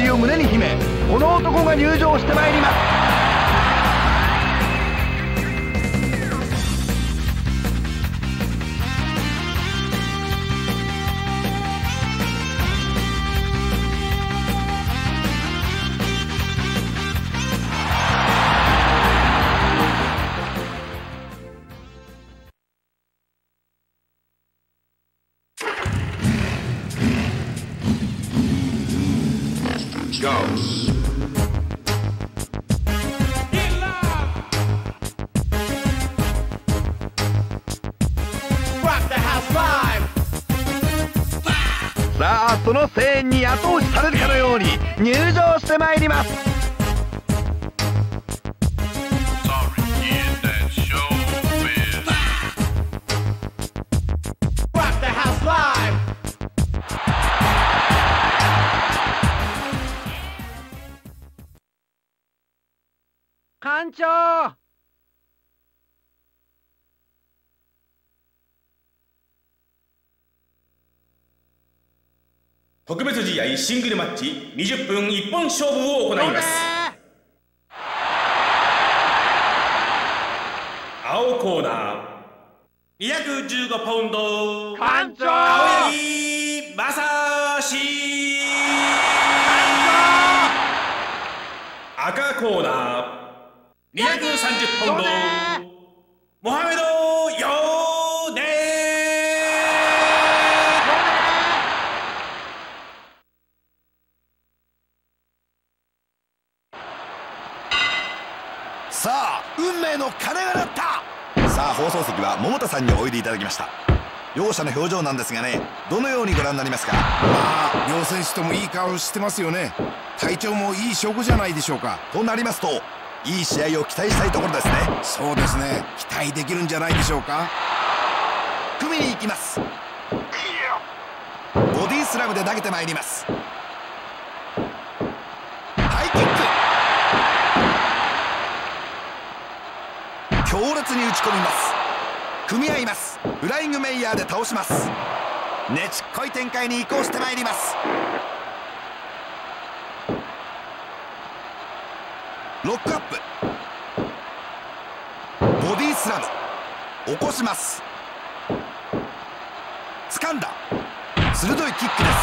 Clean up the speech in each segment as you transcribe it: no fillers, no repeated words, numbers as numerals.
魂を胸に秘め、この男が入場してまいります。さあ、その声援に後押しされるかのように入場してまいります。館長、 特別試合シングルマッチ20分一本勝負を行います。青コーナー215パウンド館長、 青柳正史。赤コーナー230パウンドモハメド・ヨネ。 さあ、運命の鐘が鳴った。さあ、放送席は桃田さんにおいでいただきました。両者の表情なんですがね、どのようにご覧になりますか？ まあ、両選手ともいい顔してますよね。体調もいい証拠じゃないでしょうか。 となりますと、いい試合を期待したいところですね。 そうですね、期待できるんじゃないでしょうか。 組みに行きます。ボディスラムで投げてまいります。ハイキック、強烈に打ち込みます。組み合います。フライングメイヤーで倒します。ねちっこい展開に移行してまいります。ロックアップ、ボディスラム、起こします。掴んだ、鋭いキックです。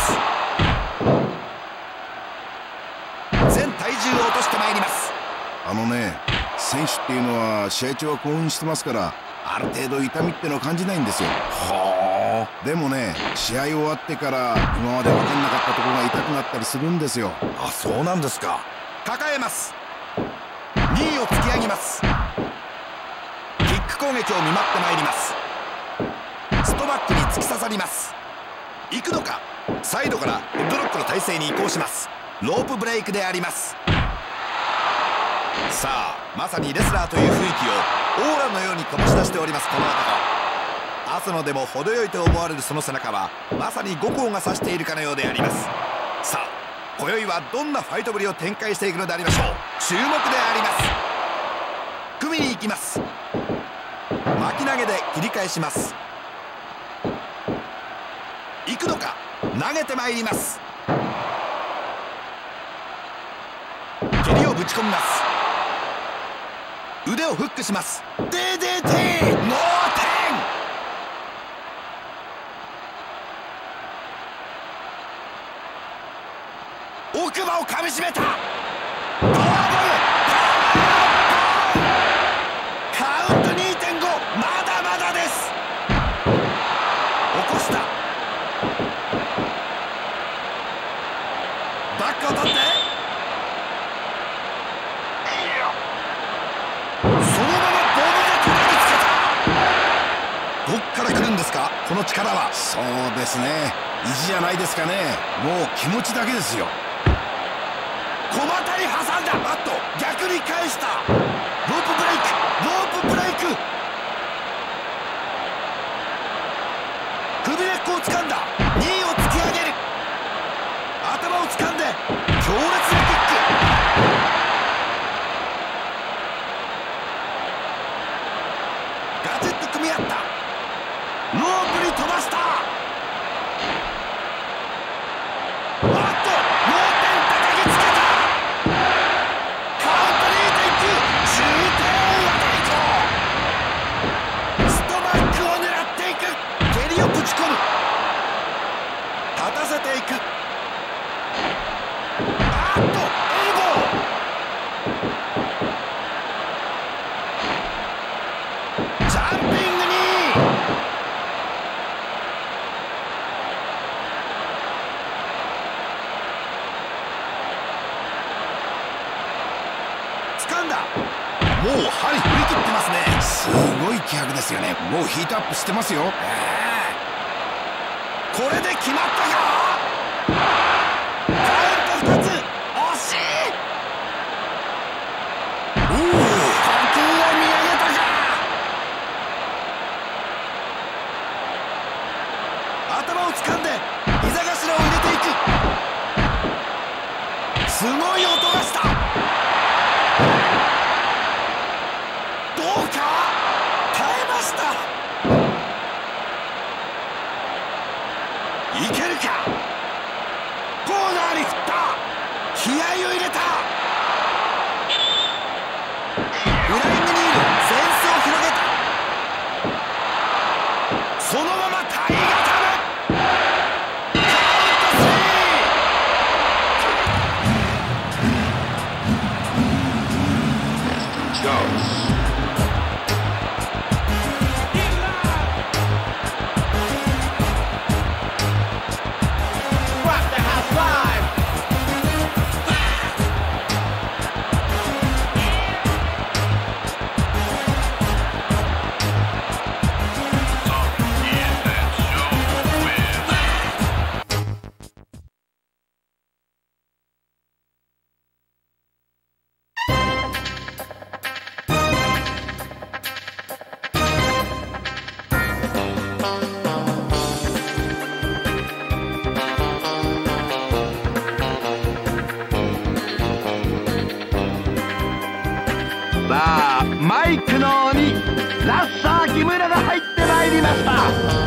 全体重を落としてまいります。 選手っていうのは試合中は興奮してますから、ある程度痛みってのを感じないんですよ。はあ。でもね、試合終わってから今まで分かんなかったところが痛くなったりするんですよ。 あ、そうなんですか。抱えます。2位を突き上げます。キック攻撃を見舞ってまいります。ストバックに突き刺さります。行くのか。サイドからヘッドロックの体勢に移行します。ロープブレイクであります。さあ、まさにレスラーという雰囲気をオーラのように醸し出しております。この男、アスノでも程よいと思われるその背中はまさに五光が差しているかのようであります。さあ、今宵はどんなファイトぶりを展開していくのでありましょう。注目であります。組みに行きます。巻き投げで切り返します。行くのか。投げてまいります。蹴りをぶち込みます。腕をフックします。 DDT ノーテン。奥歯をかみしめた。ドラゴンカウント 2.5、 まだまだです。起こした。バックを取って、そのままボムで叩きつけた。どっから来るんですか、この力は。 そうですね、意地じゃないですかね。もう気持ちだけですよ。 小股に挟んだ。あっと逆に返した。ロープブレイク、ロープブレイク。首根っこを掴んだ。2位を突き上げる。頭を掴んで強烈なキック。ガチッと組み合った。ロープに飛ばした。あっと脳天叩きつけ逆ですよね。もうヒートアップしてますよ。 これで決まったか。カウント2つ。惜しい。呼吸を見上げたか。頭を掴んで膝頭を入れていく。すごい音がした。どうか。耐えました。いけるか。コーナーに振った。気合を入れた。フライングニール、センスを広げた。そのまま体がたる。カウント3。さあ、マイクの鬼ラッサー木村が入ってまいりました。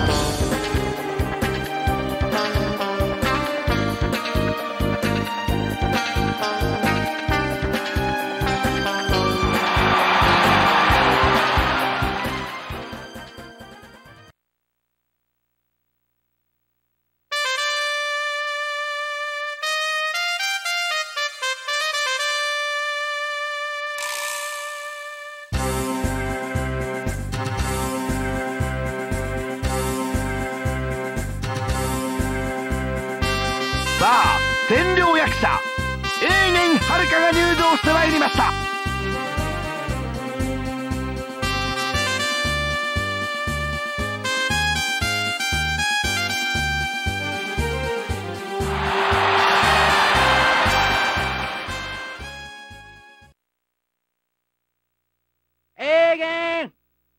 さあ、千両役者永元遥が入場してまいりました。永元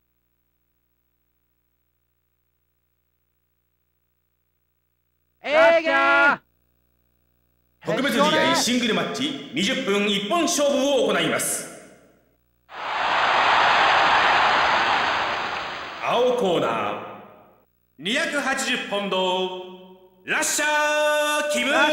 永元特別試合シングルマッチ20分一本勝負を行います。青コーナー280ポンドラッシャー木村。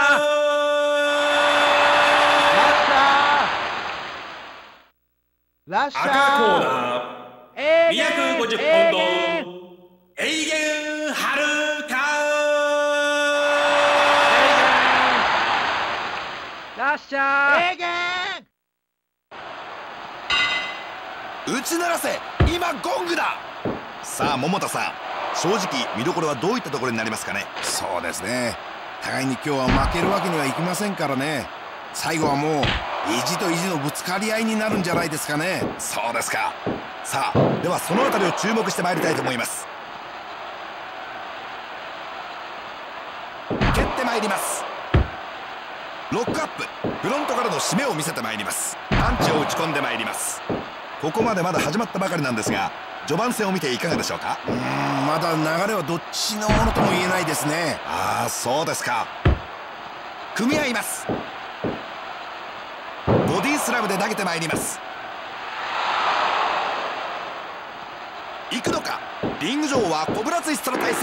赤コーナー250ポンド永元遥か。 ラッシャー打ち鳴らせ。今ゴングだ。さあ桃田さん、正直見どころはどういったところになりますかね。 そうですね、互いに今日は負けるわけにはいきませんからね。最後はもう意地と意地のぶつかり合いになるんじゃないですかね。 そうですか。さあ、ではそのあたりを注目してまいりたいと思います。蹴ってまいります。ロックアップ、フロントからの締めを見せてまいります。パンチを打ち込んでまいります。ここまでまだ始まったばかりなんですが、序盤戦を見ていかがでしょうか。 まだ流れはどっちのものとも言えないですね。 ああ、そうですか。組み合います。ボディスラムで投げてまいります。行くのか。リング上はコブラツイストの体勢。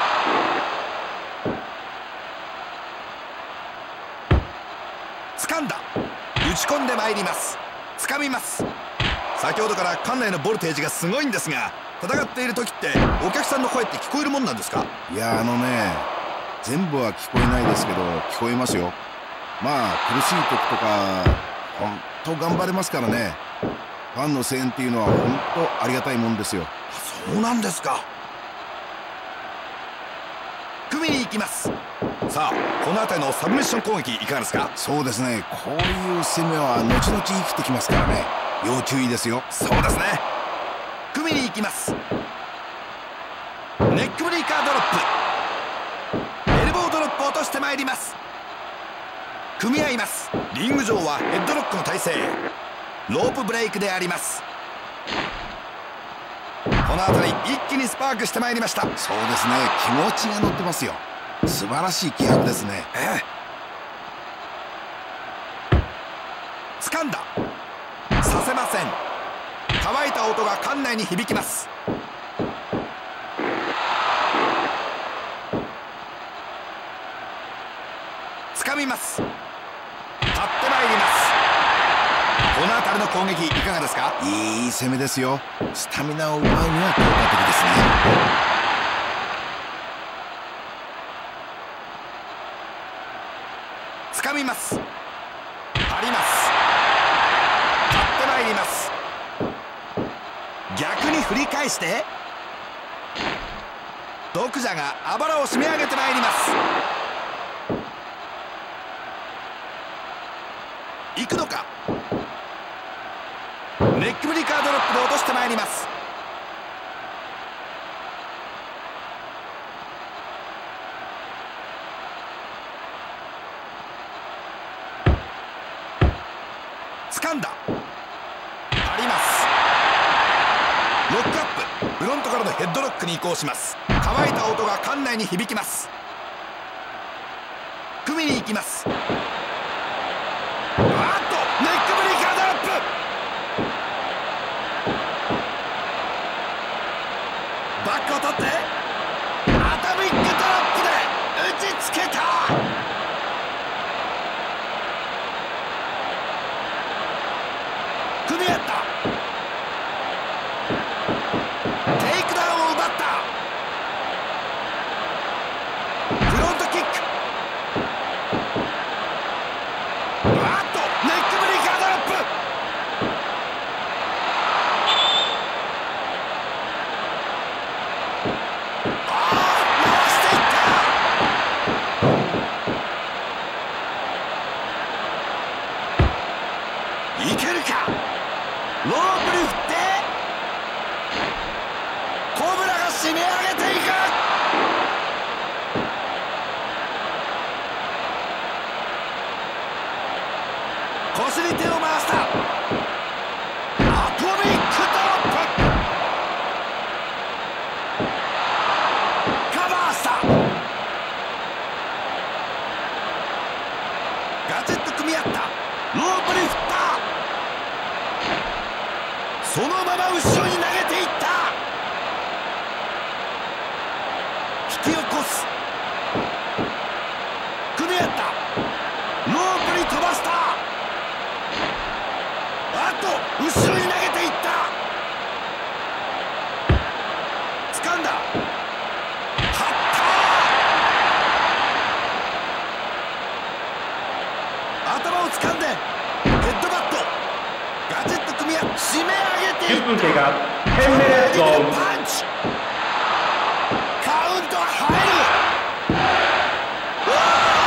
掴んだ。打ち込んでまいります。掴みます。先ほどから館内のボルテージがすごいんですが、戦っている時ってお客さんの声って聞こえるもんなんですか。 いや、全部は聞こえないですけど聞こえますよ。まあ苦しい時とか本当頑張れますからね。ファンの声援っていうのは本当ありがたいもんですよ。 そうなんですか。組みに行きます。さあ、この辺りのサブミッション攻撃いかがですか。 そうですね、こういう攻めは後々生きてきますからね、要注意ですよ。 そうですね。組組みに行きます。ネックブリーカードロップ、エルボードロップを落としてまいります。組み合います。リング上はヘッドロックの体勢、ロープブレイクであります。この辺り一気にスパークしてまいりました。 そうですね、気持ちが乗ってますよ。素晴らしい気迫ですね。 掴んだ、させません。乾いた音が館内に響きます。掴みます。立ってまいります。この辺りの攻撃いかがですか？ いい攻めですよ。スタミナを奪うには効果的ですね。 掴みます。張ります。立ってまいります。逆に振り返して毒蛇があばらを締め上げてまいります。行くのか。ネックブリカードロップで落としてまいります。掴んだ、張ります。ロックアップ、フロントからのヘッドロックに移行します。乾いた音が館内に響きます。組みに行きます。ネックブリカードロップ、バックを取ってアトミックドロップで打ちつけた。組み合った。テイクダウンを奪った。フロントキック、ネックブリカードロップ、回していった。いけるか。ロープに振ってコブラが締め上げていく。腰に手を回した。アトミックドロップ、カバーした。ガチッと組み合った。ロープに振った。そのまま後ろに投げていった。引き起こす。組み合った。ロープに飛ばした。あと後ろに投げていった。掴んだ、張った。頭を掴んでヘッドバット、ガチッと組み合って締め上げていった。 10分経過、10 minutes go。 パンチ、カウントは入る。カウン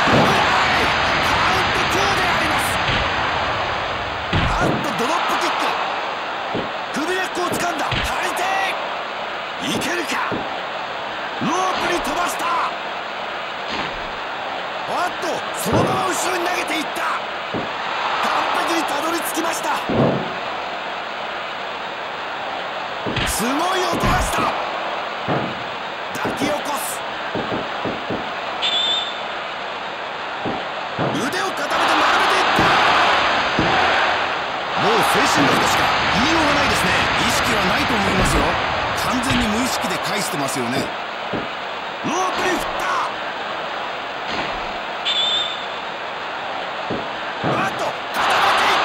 ト2であります。あっとドロップキック、首根っこを掴んだ。張り手、いけるか。ロープに飛ばした。あっとそのまま後ろに投げていった。完璧にたどり着きました。すごい音がした。抱き起こす。腕を固めて丸めていった。もう精神力としか言いようがないですね。 意識はないと思いますよ。完全に無意識で返してますよね。 ロープに振った。あっと固めていった。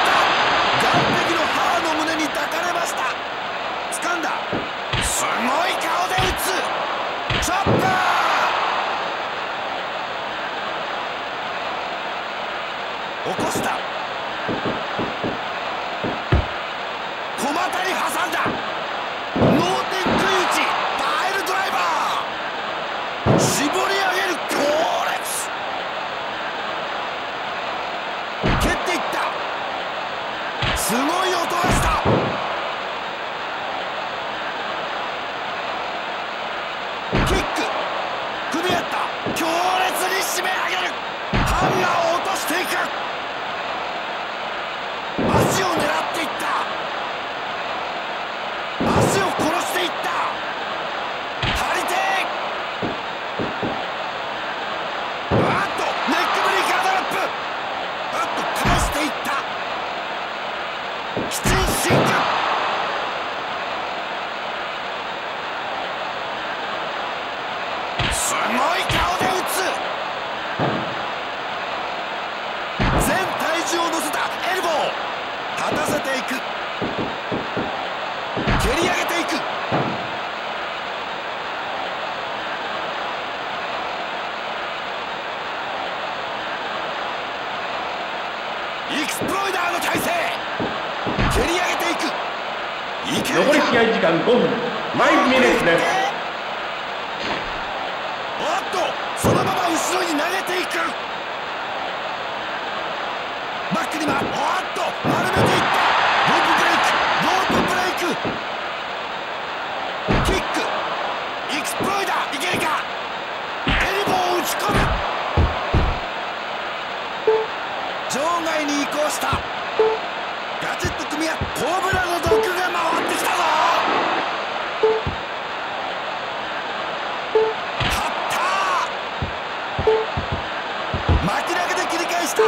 岸壁の母の胸に抱かれました。掴んだ。すごい顔で打つ。チョッパー、起こした。小股に挟んだ。ノーテック打ち、パイルドライバー、絞り上げる強烈。蹴っていった。すごい音がした。 キック組み合った。強烈に締め上げる。ハンガーを落としていく。足を狙っていった。足を殺していった。張り手。ネックブリーカードラップ。返していった。きちんシンク。すごい顔で打つ。全体重を乗せたエルボー。立たせていく。蹴り上げていく。エクスプロイダーの体勢。蹴り上げていく。いけるか。 残り試合時間5分。マイミネッツです。 おっと、そのまま後ろに投げていく。バックにはおっと丸めていった。ロープブレイク。ロープブレイク。キック。エクスプロイダーいけるか。エルボーを打ち込む。場外に移行した。ガチッと組み合う。コブラの毒が回ってきたぞ。勝った。巻き投げで切り返した。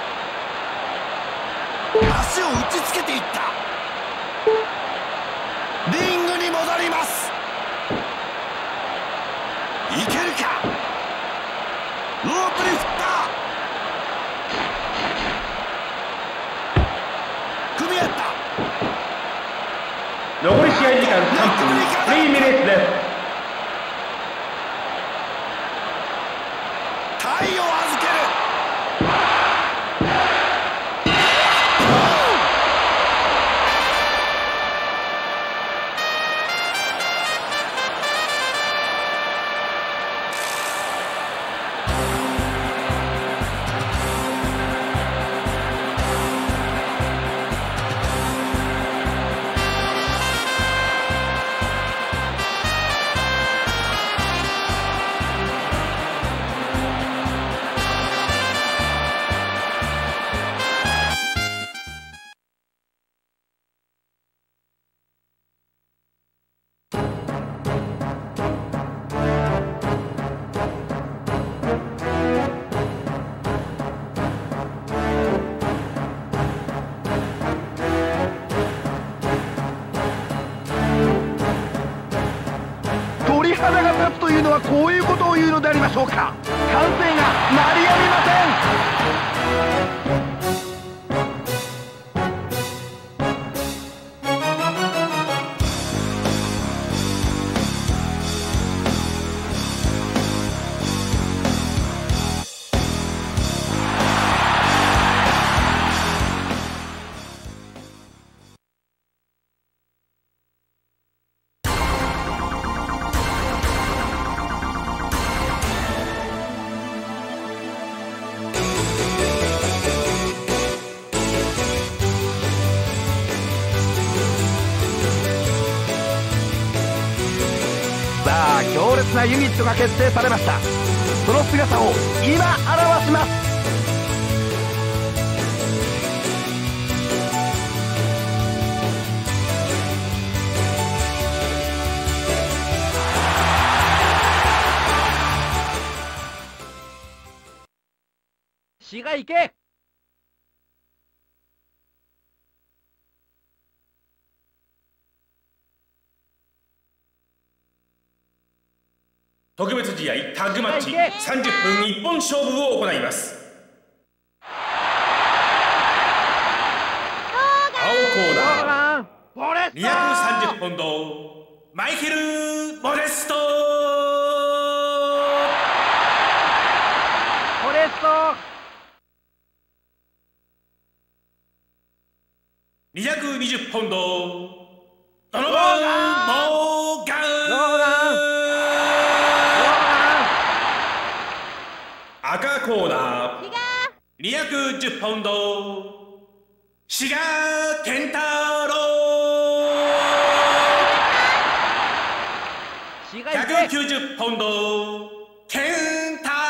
足を打ちつけていった。リングに戻ります。いけるか。ロープに振った。組み合った。 残り試合時間3分。3ミネッツです。 体を預ける。 鳥肌が立つというのはこういうことを言うのでありましょうか。歓声が鳴りやみませさあ、強烈なユニットが結成されました。その姿を今表します。死が行け。 特別試合タッグマッチ30分一本勝負を行います。青コーナー230ポンドマイケル・モデスト。 モデスト。 220ポンドドノバン・モーガン。赤コーナー210ポンド志賀健太郎。180 190パウンドケンタ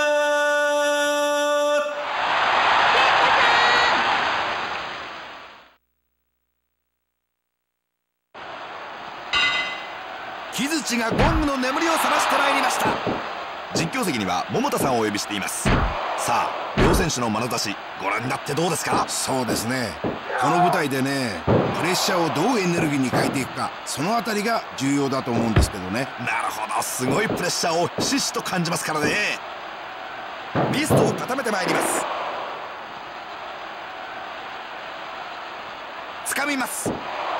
木槌がゴングの眠りを覚ましてまいりました。実況席には桃田さんをお呼びしています。さあ両選手の眼差しご覧になってどうですか？ そうですね、この舞台でね、プレッシャーをどうエネルギーに変えていくか、そのあたりが重要だと思うんですけどね。 なるほど、すごいプレッシャーをひしひしと感じますからね。リストを固めてまいります。掴みます。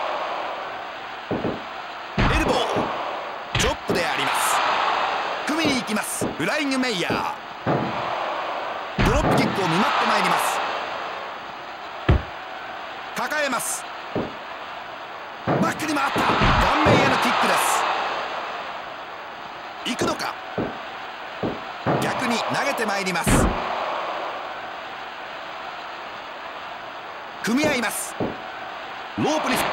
エルボーチョップであります。組みに行きます。フライングメイヤードロップキックを見舞ってまいります。抱えます。バックに回った顔面へのキックです。行くのか。逆に投げてまいります。組み合います。ロープに振った。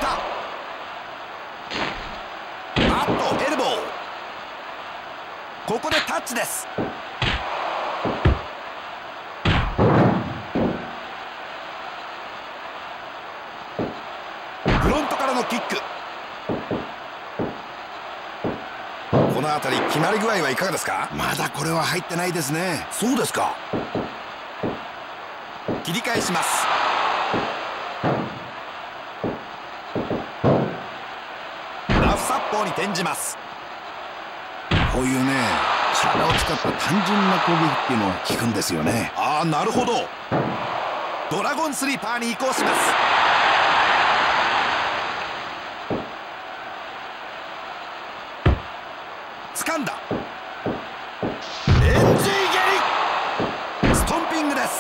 あっとエルボー、ここでタッチです。フロントからのキック、この辺り決まり具合はいかがですか？ まだこれは入ってないですね。 そうですか。切り返します。ラフサッポーに転じます。 こういうね、体を使った単純な攻撃っていうのは効くんですよね。 ああ、なるほど。ドラゴンスリーパーに移行します。掴んだ。エンジー蹴り、ストンピングです。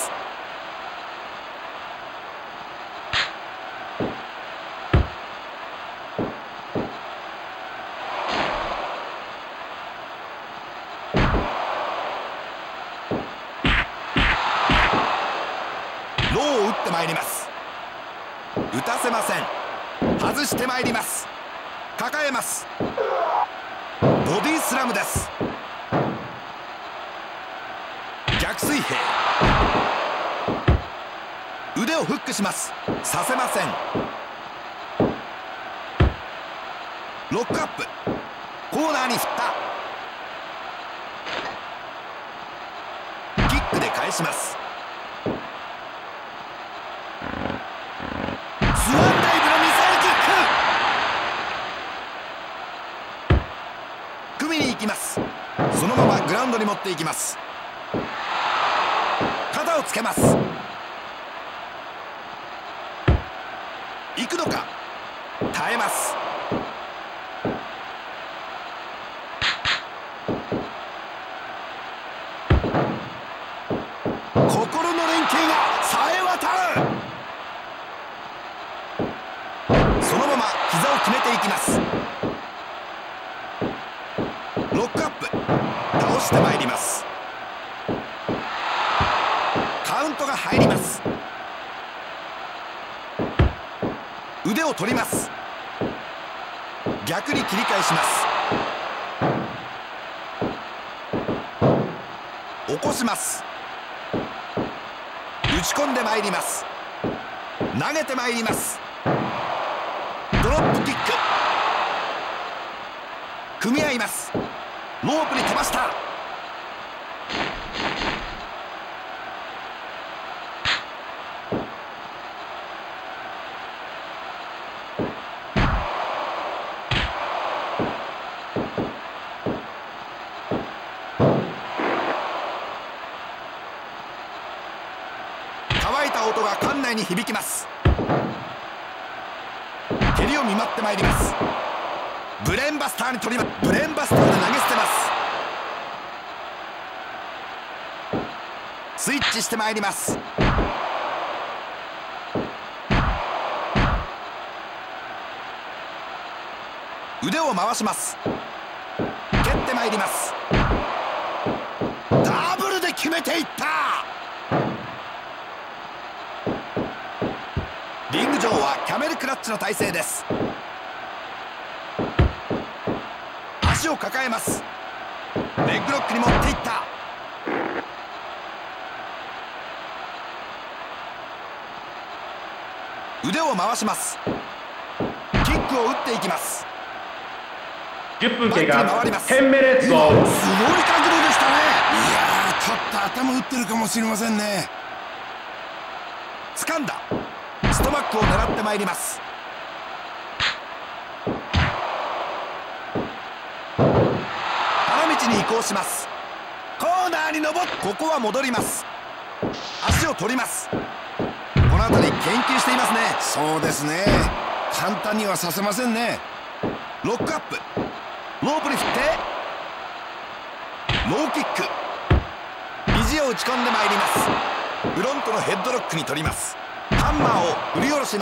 ローを打ってまいります。打たせません。外してまいります。抱えます。ボディスラムです。逆水平、腕をフックします。させません。ロックアップ、コーナーに振った。キックで返します。スワンダイブのミサイルキック、組みに行きます。そのままグラウンドに持っていきます。肩をつけます。行くのか。耐えます。心の連携がさえ渡る。そのまま膝を決めていきます。ロックアップ、倒してまいります。カウントが入ります。腕を取ります。逆に切り返します。起こします。打ち込んでまいります。投げてまいります。ドロップキック、組み合います。ロープに飛ばした。乾いた音が館内に響きます。蹴りを見舞ってまいります。ブレーンバスターに取ります。ブレーンバスターで投げ捨てます。スイッチしてまいります。腕を回します。蹴ってまいります。ダブルで決めていった。リング上はキャメルクラッチの体勢です。足足を抱えます。レッグロックに持っていった。腕を回します。キックを打っていきます。 10分経過。 バックに回ります。 10 minutes go。 すごい角度でしたね。 いやー、ちょっと頭打ってるかもしれませんね。 掴んだ。ストマックを狙ってまいります。花道に移行します。コーナーに登って、ここは戻ります。足を取ります。この辺り研究していますね。 そうですね、簡単にはさせませんね。 ロックアップ、ロープに振ってローキック、肘を打ち込んでまいります。フロントのヘッドロックに取ります。ハンマーを振り下ろします。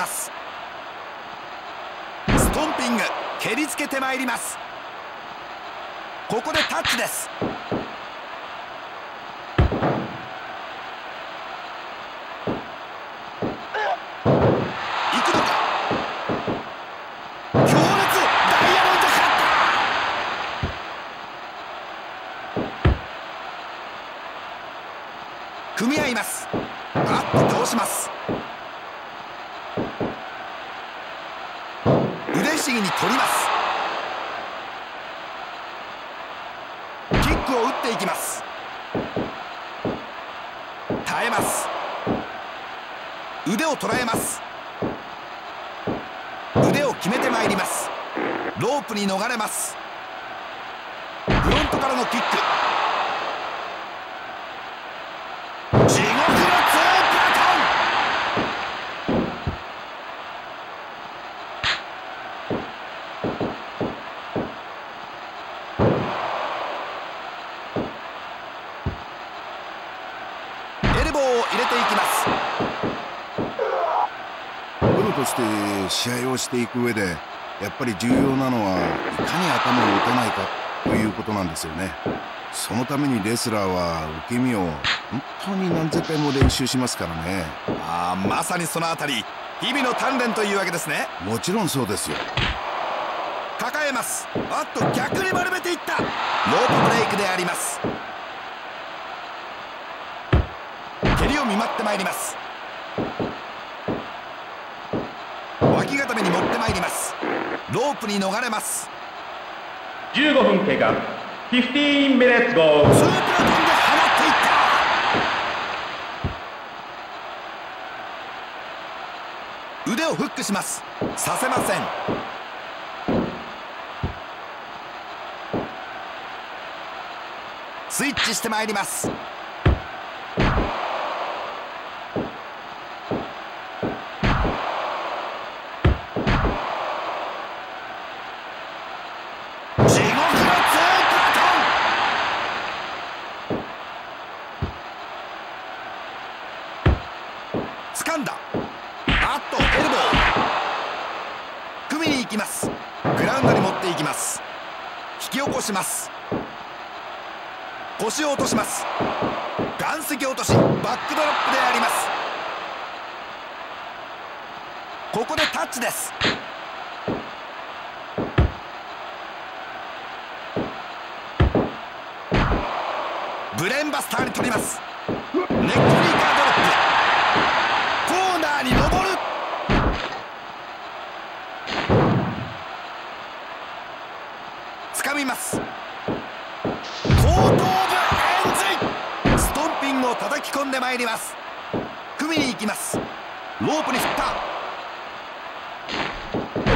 ストンピング、蹴りつけてまいります。ここでタッチです。組み合います。バッと倒します。腕ひしぎに取ります。キックを打っていきます。耐えます。腕を捉えます。腕を決めてまいります。ロープに逃れます。フロントからのキック、地獄のツープラトン。エルボーを入れていきます。 プロとして試合をしていく上でやっぱり重要なのはいかに頭を打たないかということなんですよね。そのためにレスラーは受け身を本当に何千回も練習しますからね。 まさにそのあたり日々の鍛錬というわけですね。 もちろんそうですよ。 抱えます。逆に丸めていった。ロープブレイクであります。蹴りを見舞ってまいります。脇固めに持ってまいります。ロープに逃れます。 15分経過。15 minutes go。 ツープラトンで放っていった。腕をフックします。させません。スイッチしてまいります。掴んだ。エルボー組みに行きます。グラウンドに持っていきます。引き起こします。腰を落とします。岩石落とし、バックドロップであります。ここでタッチです。ブレーンバスターに取ります。ネックフリーカードロップ、コーナーに登る。掴みます。後頭部エンズイ、ストンピングを叩き込んでまいります。組みに行きます。ロープに振った。ラリアット、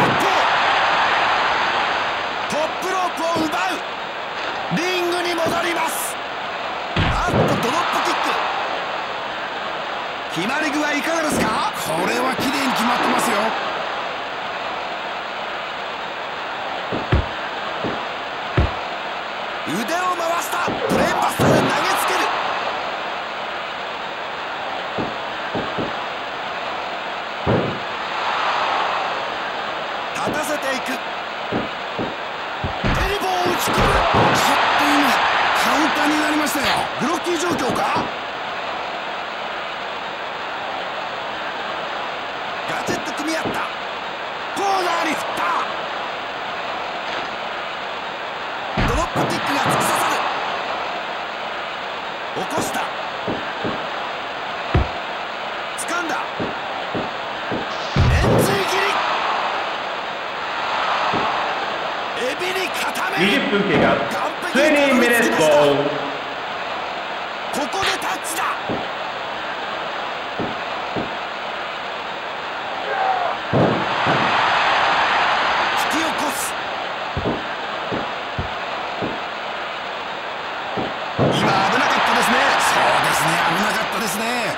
トップロープを奪う。リングに戻ります。ドロップキック、決まり具合いかがですか。 これは綺麗に決まってますよ。 腕を回した。ブレーンバスターで投げつける。立たせていく。エルボーを打ち込む。 ちょっと今カウンターになりましたよ。 ブロッキー状況か。ガチェット組み合った。コーナーに振った。 分経過。 完璧に 20 minutes たどり着きました。 ball。 ここでタッチだ。引き起こす。今危なかったですね。そうですね、危なかったですね。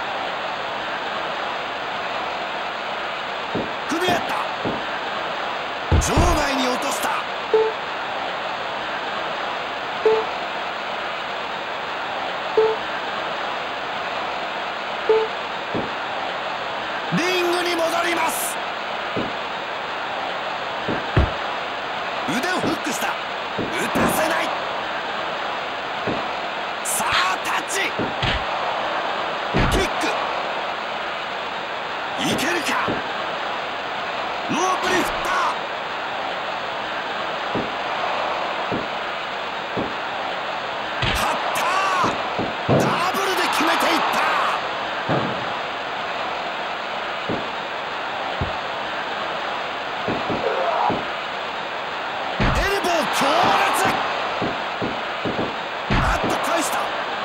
組み合った。場外に落とした。リングに戻ります。腕をフックした。打たせない。さあタッチ。キックいけるか。ロープに振った。張った。ダブルで決めていった。強烈。あっと返した。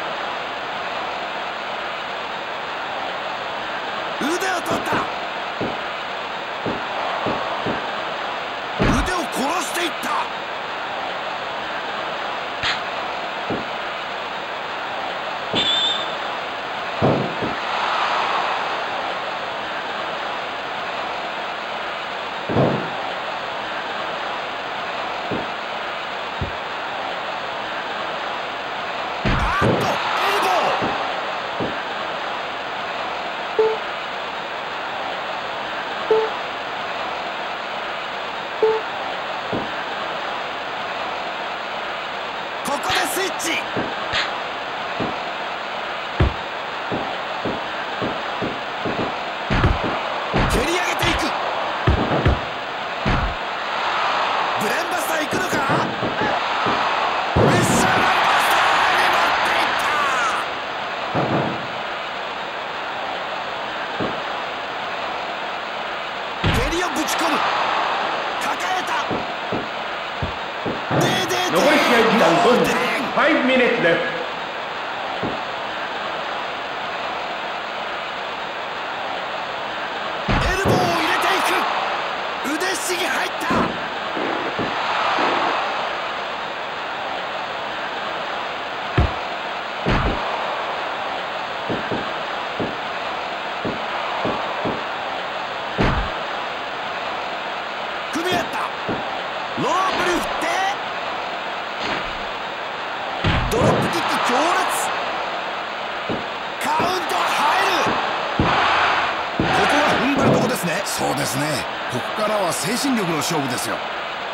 腕を取った。腕を殺していった。ここでスイッチ。蹴り上げていく。ブレンバスター行くのか。ミッションバスターに持っていった。蹴りをぶち込む。抱えた。 残り試合時間5分。5 minutes left。 エルボーを入れていく。腕ひしぎ入った。組み合った。ロープに振ってドロップキック強烈。カウント入る。ここは踏ん張るとこですね。 そうですね、ここからは精神力の勝負ですよ。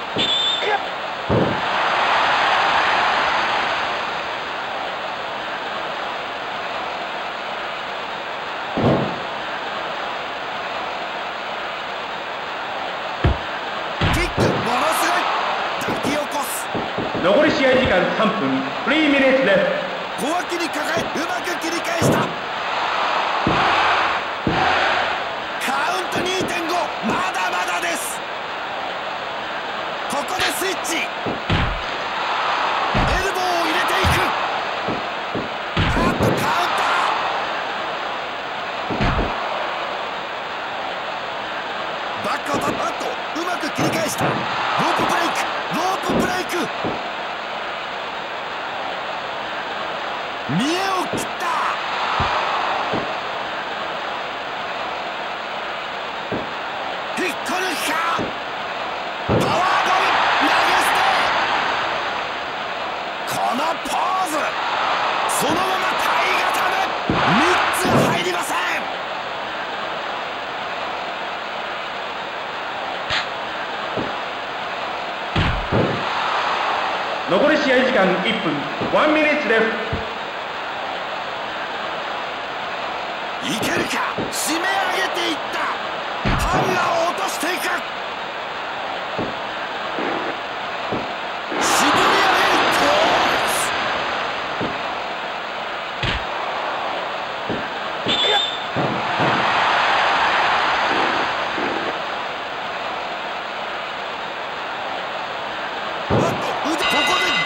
キックものすごい。抱き起こす。 残り試合時間3分。3 minutes left。 小脇に抱えうまく切り返した。カウント 2.5。 まだまだです。ここでスイッチ。エルボーを入れていく。あっとカウンター。バックを取った。あっとうまく切り返した。ロープブレイク。ロープブレイク。見栄を切った。引っこ抜きか。パワーボム投げ捨て。このポーズ。そのまま体固め。3つ入りません。 残り試合時間1分。1 minutes left。 いけるか。締め上げていった。ハンガーを落としていく。絞り上げる。強烈。あっと腕。ここで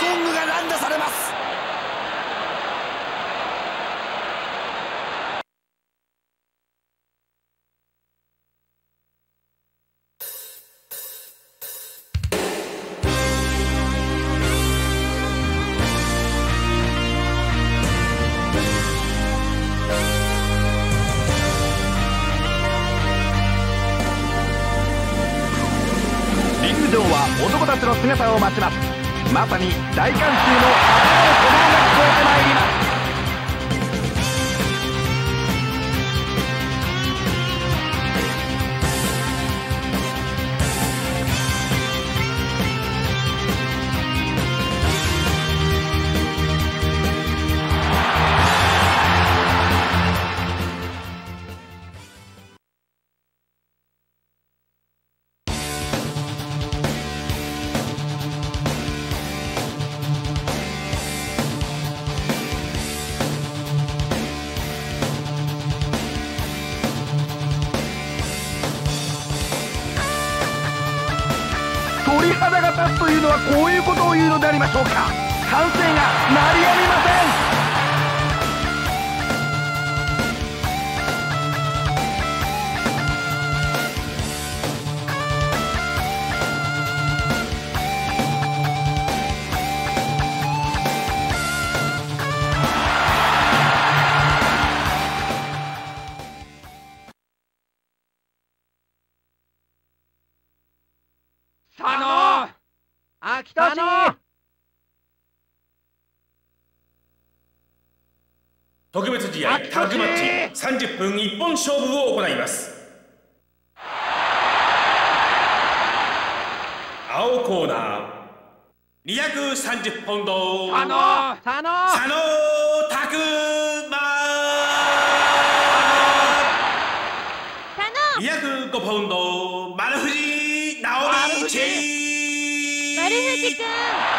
姿を待ちます。まさに大観衆の旗の鼓動が聞こえてまいります。鳥肌が立つというのはこういうことを言うのでありましょうか。歓声が鳴りやみません。秋田市特別試合タッグマッチ30分一本勝負を行います。青コーナー230ポンド佐野拓磨、205ポンド丸藤直美丸藤くん。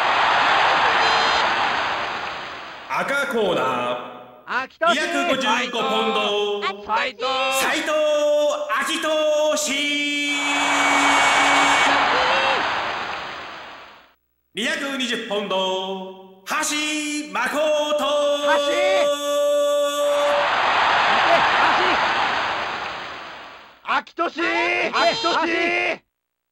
赤コーナー255ポンド斉藤明俊、220ポンド橋誠、 秋俊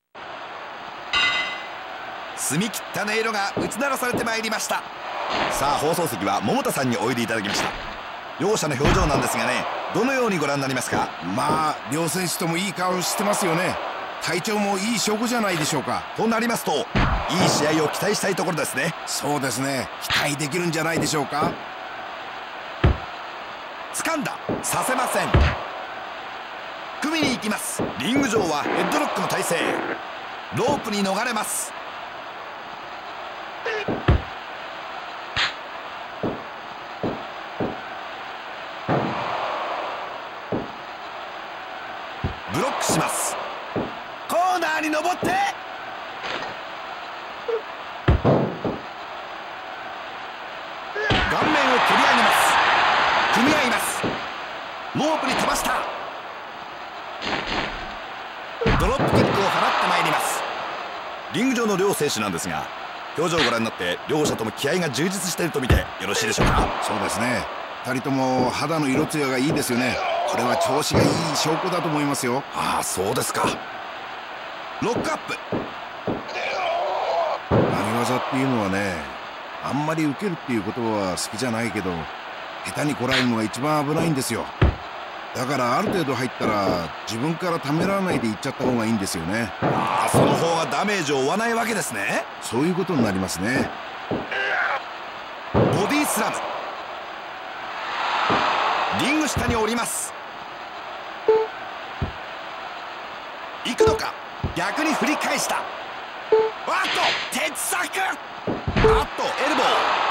澄み切った音色が打ち鳴らされてまいりました。さあ放送席は桃田さんにおいでいただきました。両者の表情なんですがね、どのようにご覧になりますか？ まあ両選手ともいい顔してますよね。体調もいい証拠じゃないでしょうか。 となりますといい試合を期待したいところですね。 そうですね、期待できるんじゃないでしょうか。 掴んだ、させません。組みに行きます。リング上はヘッドロックの体勢。ロープに逃れます。ブロックします。コーナーに登って顔面を蹴り上げます。組み合います。ロープに飛ばした。ドロップキックを放ってまいります。リング上の両選手なんですが、表情をご覧になって両者とも気合が充実していると見てよろしいでしょうか。 そうですね、2人とも肌の色艶がいいですよね。これは調子がいい証拠だと思いますよ。 ああ、そうですか。ロックアップ。 投げ技っていうのはね、あんまり受けるっていうことは好きじゃないけど、下手にこらえるのが一番危ないんですよ。だからある程度入ったら自分からためらわないでいっちゃった方がいいんですよね。 ああ、その方がダメージを負わないわけですね。 そういうことになりますね。 ボディスラム。リング下に降ります。行くのか、逆に振り返した。あっと鉄柵、あっとエルボ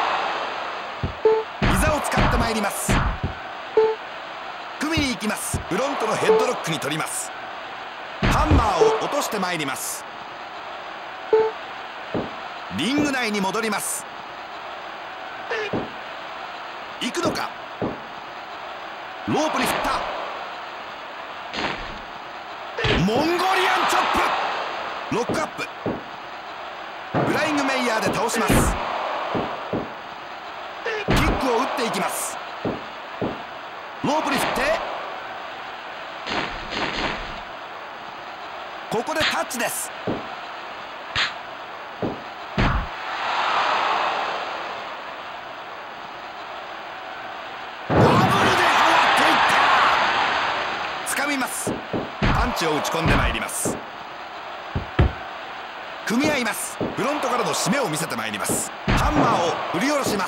ー、膝を使ってまいります。組みに行きます。フロントのヘッドロックに取ります。ハンマーを落としてまいります。リング内に戻ります。行くのか、ロープに振った。モンゴリアンチョップ。ロックアップ。フライングメイヤーで倒します。キックを打っていきます。ロープに振って、ここでタッチです。ダブルで放っていった。掴みます。パンチを打ち込んでまいります。組み合います。 フロントからの締めを見せてまいります。ハンマーを振り下ろします。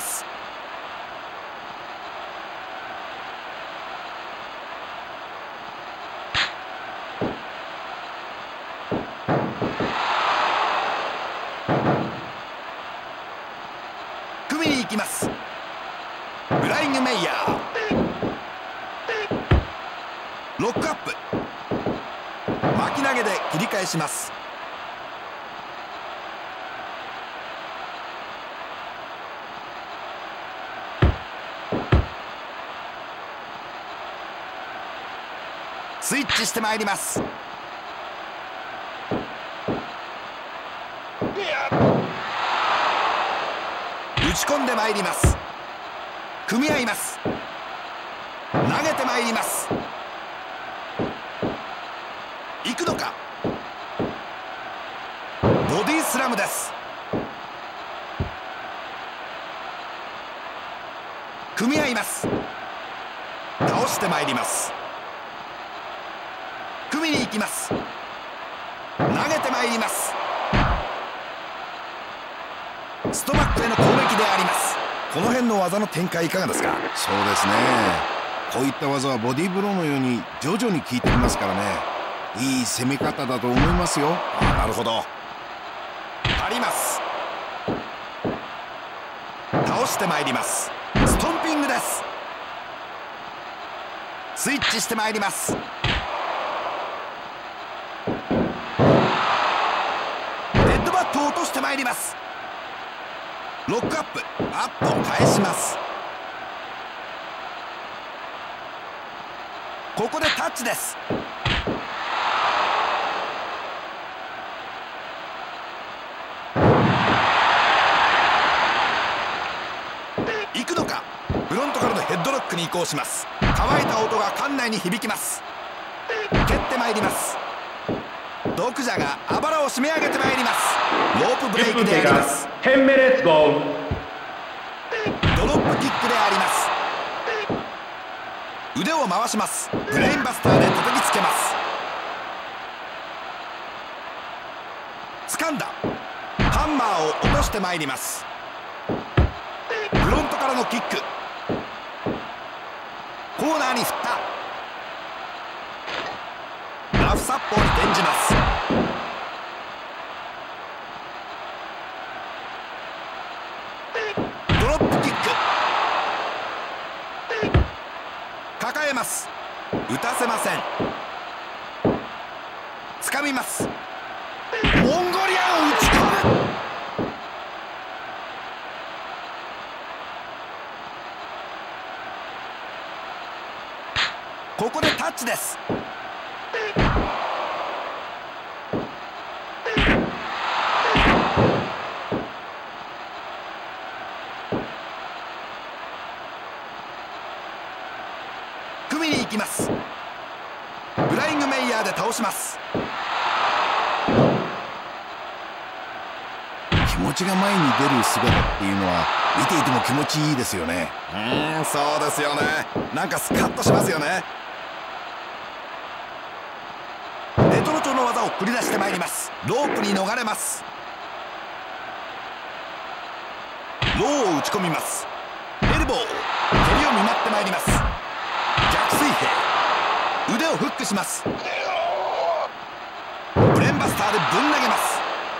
組みに行きます。フライングメイヤー、ロックアップ、巻き投げで切り返します。スイッチしてまいります。打ち込んでまいります。組み合います。投げてまいります。行くのか。ボディスラムです。組み合います。倒してまいります。組みに行きます。投げてまいります。ストバックへの攻撃であります。この辺の技の展開いかがですか。 そうですね。こういった技はボディーブローのように徐々に効いてきますからね。いい攻め方だと思いますよ。 なるほど。張ります。倒してまいります。ストンピングです。スイッチしてまいります。ヘッドバットを落としてまいります。ロックアップ、アップを返します。ここでタッチです。行くのか。フロントからのヘッドロックに移行します。乾いた音が館内に響きます。蹴ってまいります。ドクジャがあばらを締め上げてまいります。ロープブレイクであります。 10 minutes go。 ドロップキックであります。腕を回します。ブレインバスターで叩きつけます。掴んだ。ハンマーを落としてまいります。フロントからのキック、コーナーに振った。ラフサッポーに転じます。ドロップキック、抱えます。打たせません。掴みます。モンゴリアンを打ち込む。ここでタッチです。組みに行きます。フライングメイヤーで倒します。 気持ちが前に出る姿っていうのは見ていても気持ちいいですよね。 そうですよね。なんかスカッとしますよね。レトロ調の技を繰り出してまいります。ロープに逃れます。ローを打ち込みます。エルボー、蹴りを見舞ってまいります。逆水平、腕をフックします。ブレンバスターでぶん投げます。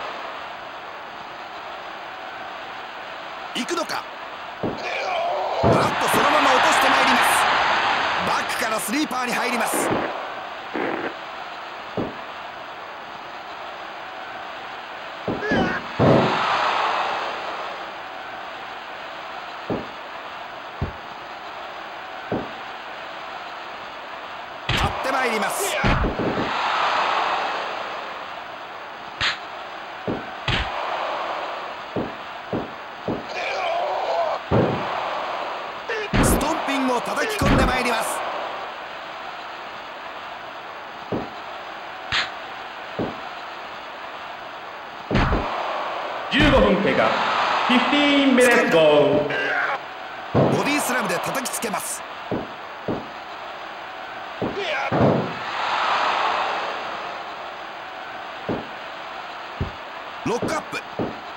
行くのか。バットそのまま落としてまいります。バックからスリーパーに入ります。張ってまいります。ストンピングを叩き込んでまいります。 15分経過。15 minutes go。 ボディスラムで叩きつけます。ロックアップ、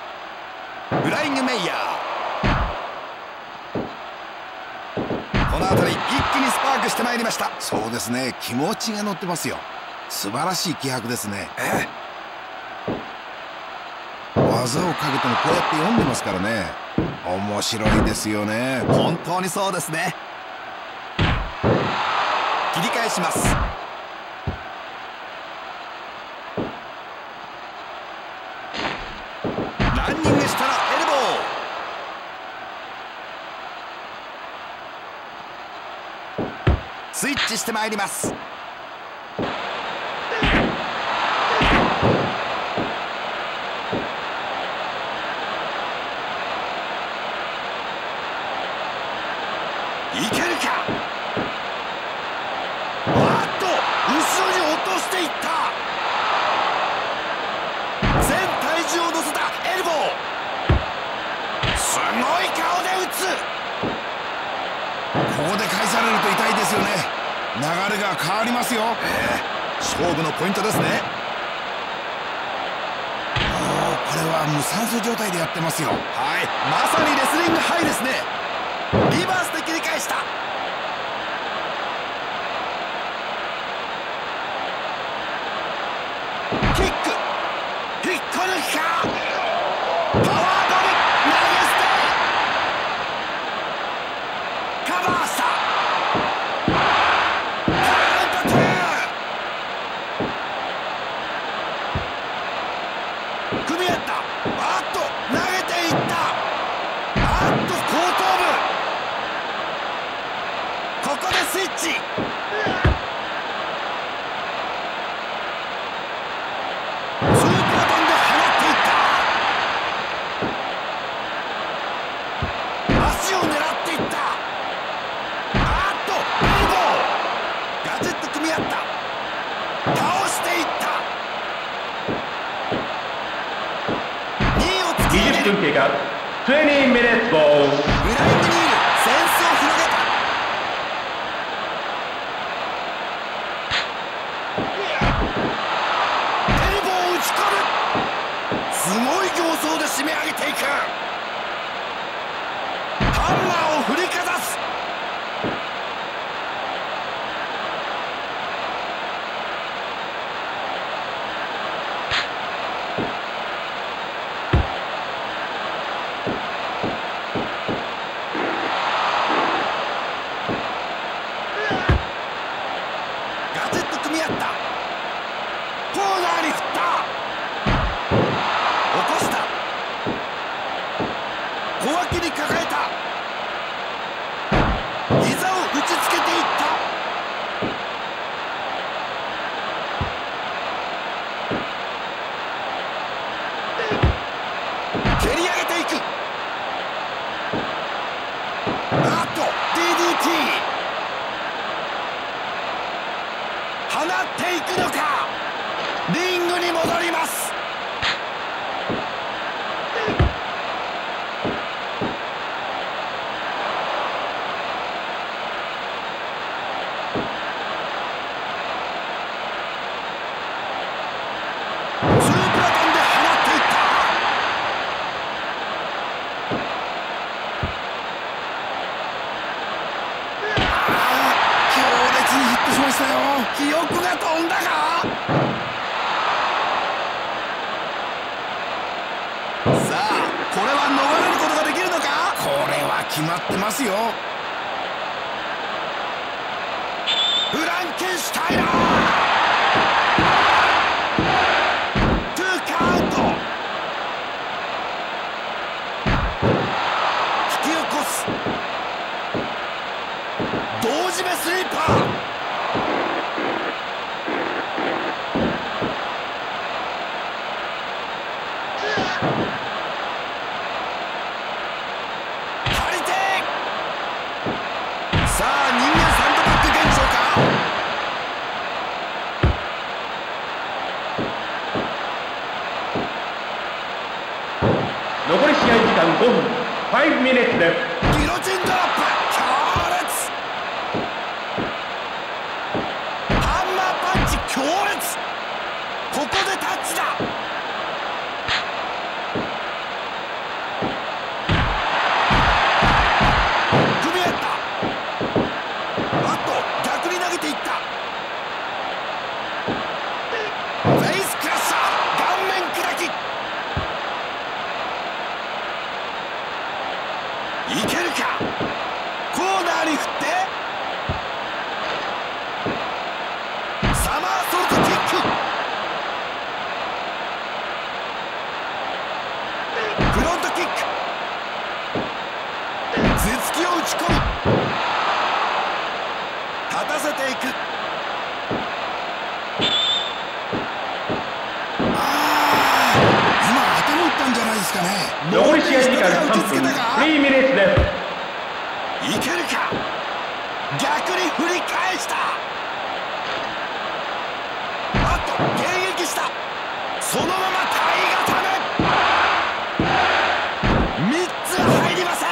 たり一気にスパークしてまいりました。 そうですね、気持ちが乗ってますよ。素晴らしい気迫ですね。技をかけてもこうやって読んでますからね。面白いですよね。 本当にそうですね。切り返します。ランニングしたらエルボー。スイッチしてまいります。いけるか。後ろに落としていった。全体重を乗せたエルボー。すごい顔で打つ。 ここで返されると痛いですよね。流れが変わりますよ。 勝負のポイントですね。 これは無酸素状態でやってますよ。 はい、まさにレスリングハイですね。リバースで切り返した。キック、引っこ抜きか。パワーボム投げ捨てカバーした。カウント2。組み合った。投げていった。後頭部。ここでスイッチ。 20分経過。20 minutes ball。 ブライクニール、センスを広げた。エルボーを打ち込む。すごい形相で締め上げていく。ハンマーを振りかざす。小脇に抱えた。膝を打ちつけていった。蹴り上げていく。DDT 放っていくのか。リングに戻ります。記憶が飛んだか。さあ、これは逃れることができるのか。 これは決まってますよ。 フランケンシュタイナー。2カウント。引き起こす。同時目スリーパー。さあ、人間サンドバッグ現象か。 残り試合時間5分。5 minutes です。 ギロチンドロップ強烈。ハンマーパンチ強烈。ここでタッチだ。組み合った。 突きを打ち込む。立たせていく。 今頭打ったんじゃないですかね。 残り試合時間3分3ミニッツです。 いけるか。逆に振り返した。あっと迎撃した。そのまま体固め。3つ入りません。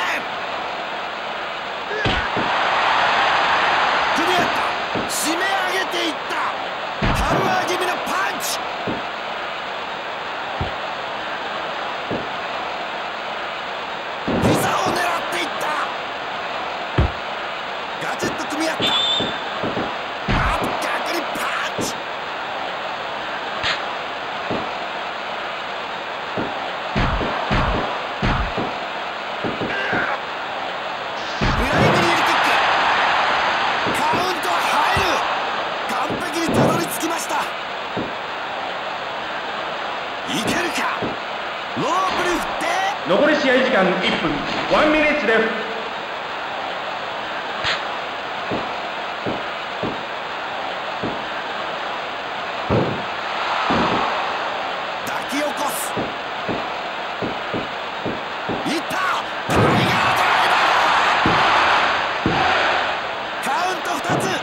組み合った。締め上げていった。ハンマー気味のパンチ。膝を狙っていった。ガチッと組み合った。あっ逆にパンチ。フライビリーキック。カウント入る。完璧にたどり着きました。いけるか。ロープに振って。 残り試合時間1分1ミニッツです。 抱き起こす。いった。タイガードライバー。カウント2つ。惜しい。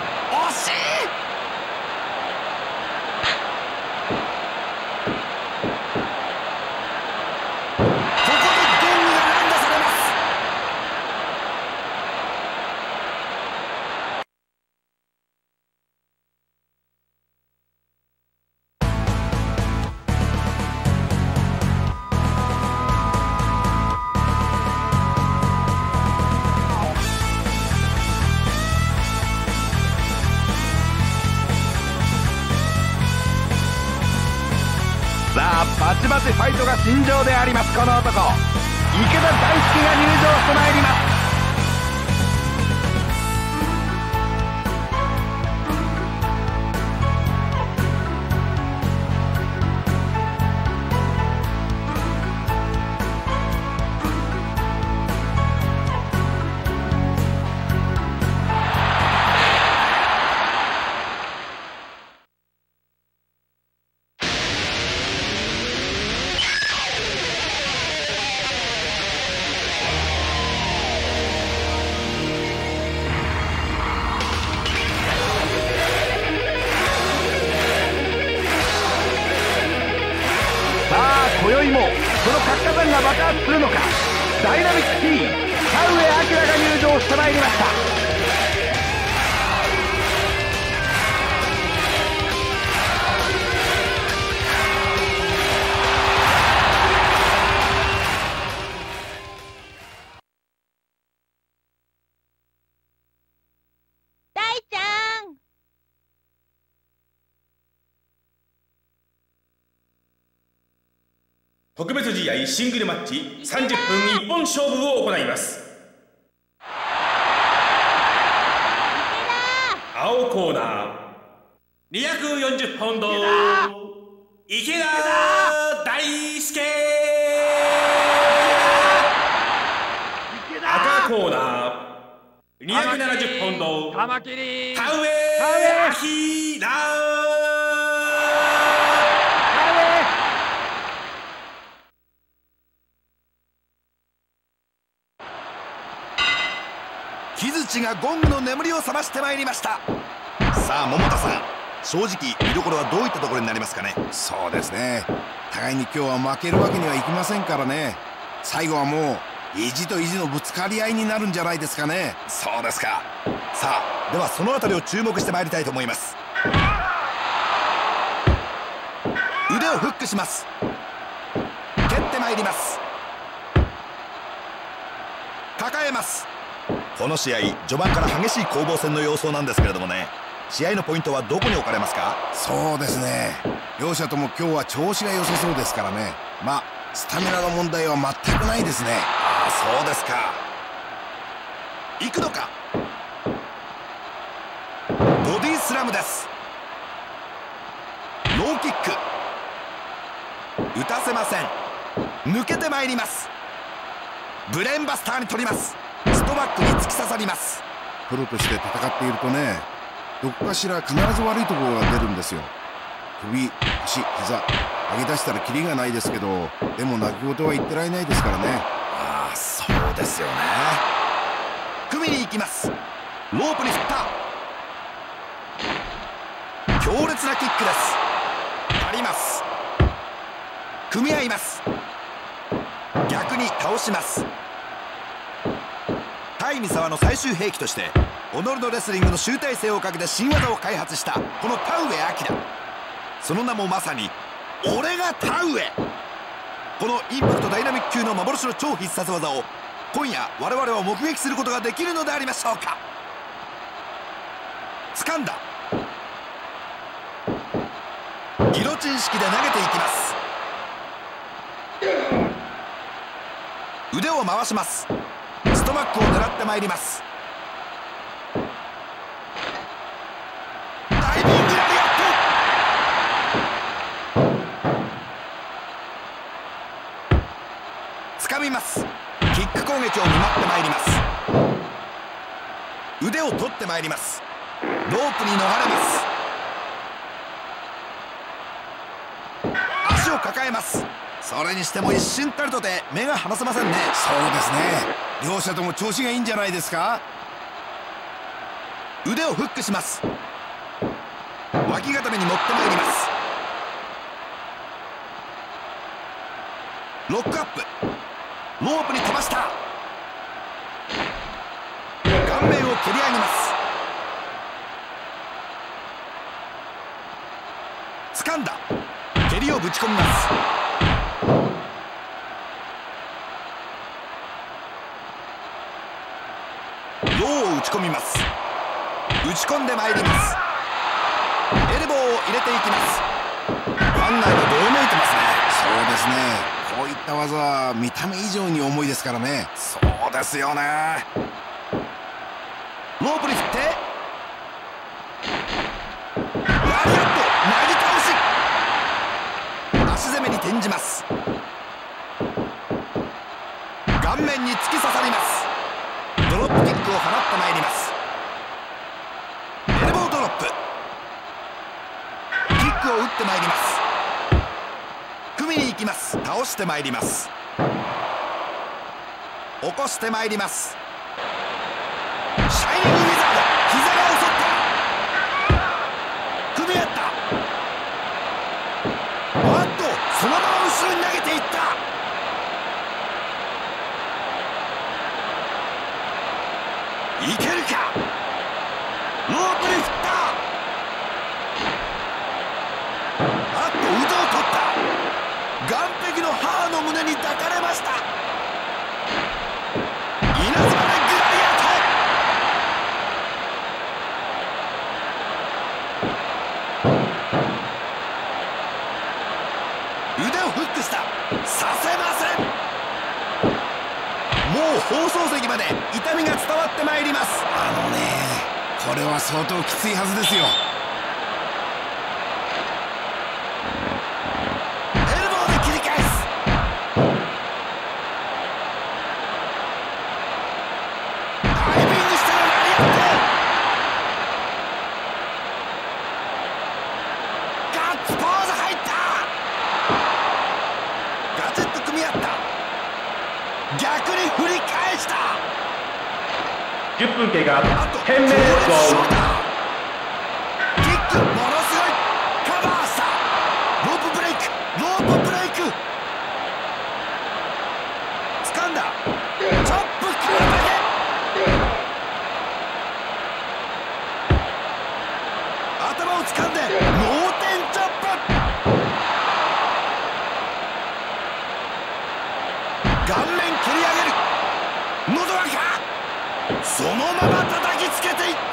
ここでゴングが乱打されます。 さあバチバチファイトが心情であります。この男池田大輔が入場してまいります。今宵もその活火山が爆発するのか。ダイナミック T 田上彰が入場してまいりました。 大ちゃん。 特別試合シングルマッチ30分一本勝負を行います。青コーナー240ポンド池田大輔。赤コーナー270ポンド田上彰。 木槌がゴングの眠りを覚ましてまいりました。さあ桃田さん、正直見どころはどういったところになりますかね。 そうですね、互いに今日は負けるわけにはいきませんからね。最後はもう意地と意地のぶつかり合いになるんじゃないですかね。 そうですか。さあではそのあたりを注目してまいりたいと思います。腕をフックします。蹴ってまいります。抱えます。この試合序盤から激しい攻防戦の様相なんですけれどもね、試合のポイントはどこに置かれますか。 そうですね、両者とも今日は調子が良さそうですからね。まあスタミナの問題は全くないですね。 ああそうですか。行くのか。ボディスラムです。ローキック打たせません。抜けてまいります。ブレーンバスターに取ります。 ストバックに突き刺さります。 プロとして戦っているとね、どっかしら必ず悪いところが出るんですよ。首、足、膝上げ出したらキリがないですけど、でも泣き言は言ってられないですからね。 ああ、そうですよね。組みに行きます。ロープに振った。強烈なキックです。あります。組み合います。逆に倒します。対三沢の最終兵器として己のレスリングの集大成をかけた新技を開発したこの田上彰。その名もまさに俺が田上。このインパクトダイナミック級の幻の超必殺技を今夜我々は目撃することができるのでありましょうか。掴んだ。ギロチン式で投げていきます。腕を回します。ストバックを狙ってまいります。ダイビングラリアット。掴みます。キック攻撃を見舞ってまいります。腕を取ってまいります。ロープに逃れます。足を抱えます。それにしても一瞬たりとて目が離せませんね。 そうですね、両者とも調子がいいんじゃないですか。 腕をフックします。脇固めに持ってまいります。ロックアップ。ロープに飛ばした。顔面を蹴り上げます。掴んだ。蹴りをぶち込みます。ローを打ち込みます。打ち込んでまいります。エルボーを入れていきます。ワンナイトどよめいてますね。 そうですね、こういった技は見た目以上に重いですからね。 そうですよね。ロープに振ってラリアット、なぎ倒し、足攻めに転じます。顔面に突き刺さります。ドロップキックを放ってまいります。エルボードロップ。キックを打ってまいります。組みに行きます。倒してまいります。起こしてまいります。シャイニングウィザード、膝が襲った。組み合った。あっと、そのまま後ろに投げていった。いけるか。ロープに振った。あっと、腕を取った。岸壁の母の胸に抱かれました。稲妻でグラリアート。腕をフックした。させません。もう放送席まで痛みが伝わってまいります。 これは相当きついはずですよ。 エルボーで切り返す。ダイビングしてのラリアット。ガッツポーズ入った。ガチッと組み合った。逆に振り返した。 10分経過。 あと 10 minutes キック、 go。 ものすごいカバーした。ロープブレイク、ロープブレイク。掴んだ。チョップからだけ。頭を掴んで脳天チョップ。顔面蹴り上げる。喉輪か。そのまま叩きつけていった。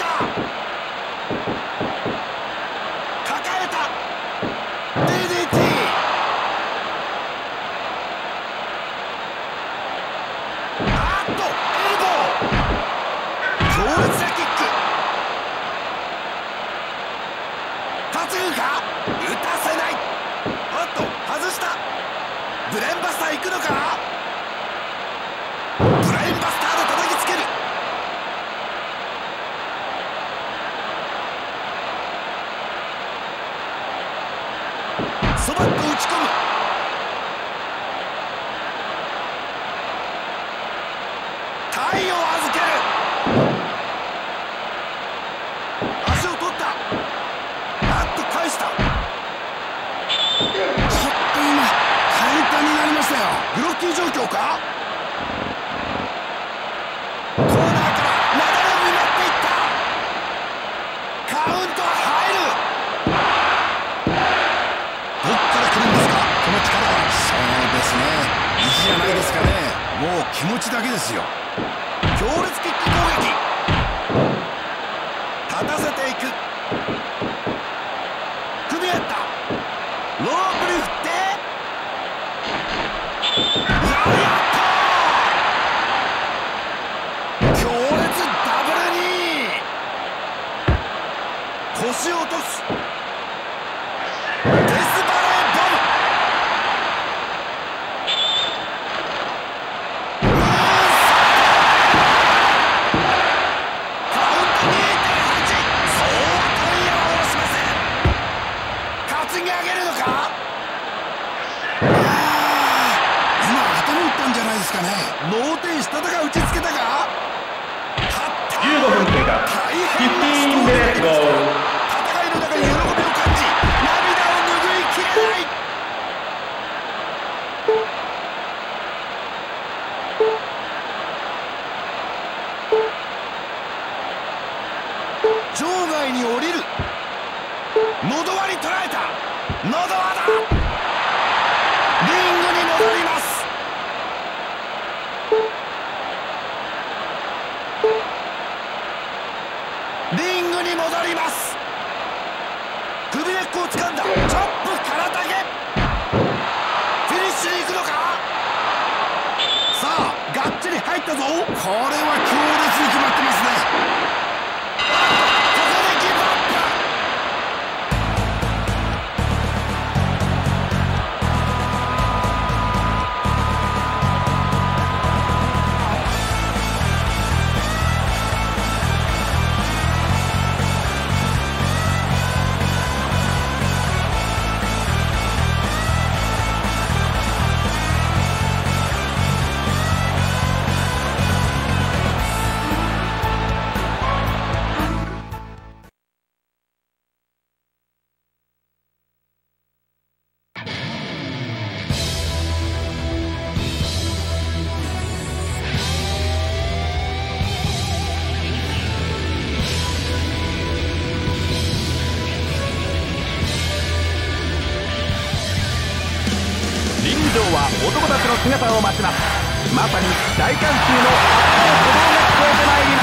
抱えた。 DDT。 あっとエルボー。強烈なキック。担ぐか。打たせない。あっと外した。ブレーンバスター行くのか。ブレーンバスターで叩きつける。 バット打ち込む。体を預ける。足を取った。バット返した。 ちょっと今簡単になりましたよ。 ブロッキー状況か。コーナーからなだれを奪っていった。カウント入る。どっから来るんですか、この力は。 そうですね、意地じゃないですかね。もう気持ちだけですよ。 強烈キック攻撃。立たせていく。組み合った。ロープに振ってラリアット。強烈ダブルに腰を落とす。デスバレーボム。脳天したたか打ちつけたか。 15分経過。15 minutes go。 戦いの中に喜びを感じ、涙を拭いきれない。場外に降りる。喉輪に捉えた。喉輪だ。リングに戻ります。リングに戻ります。首根っこを掴んだ。チョップからだけ。フィニッシュに行くのか。さあがっちり入ったぞ。これは強烈に決まってますね。ここでギブアップ。 男たちの姿を待ちます。まさに大観衆の熱い鼓動が聞こえてまいります。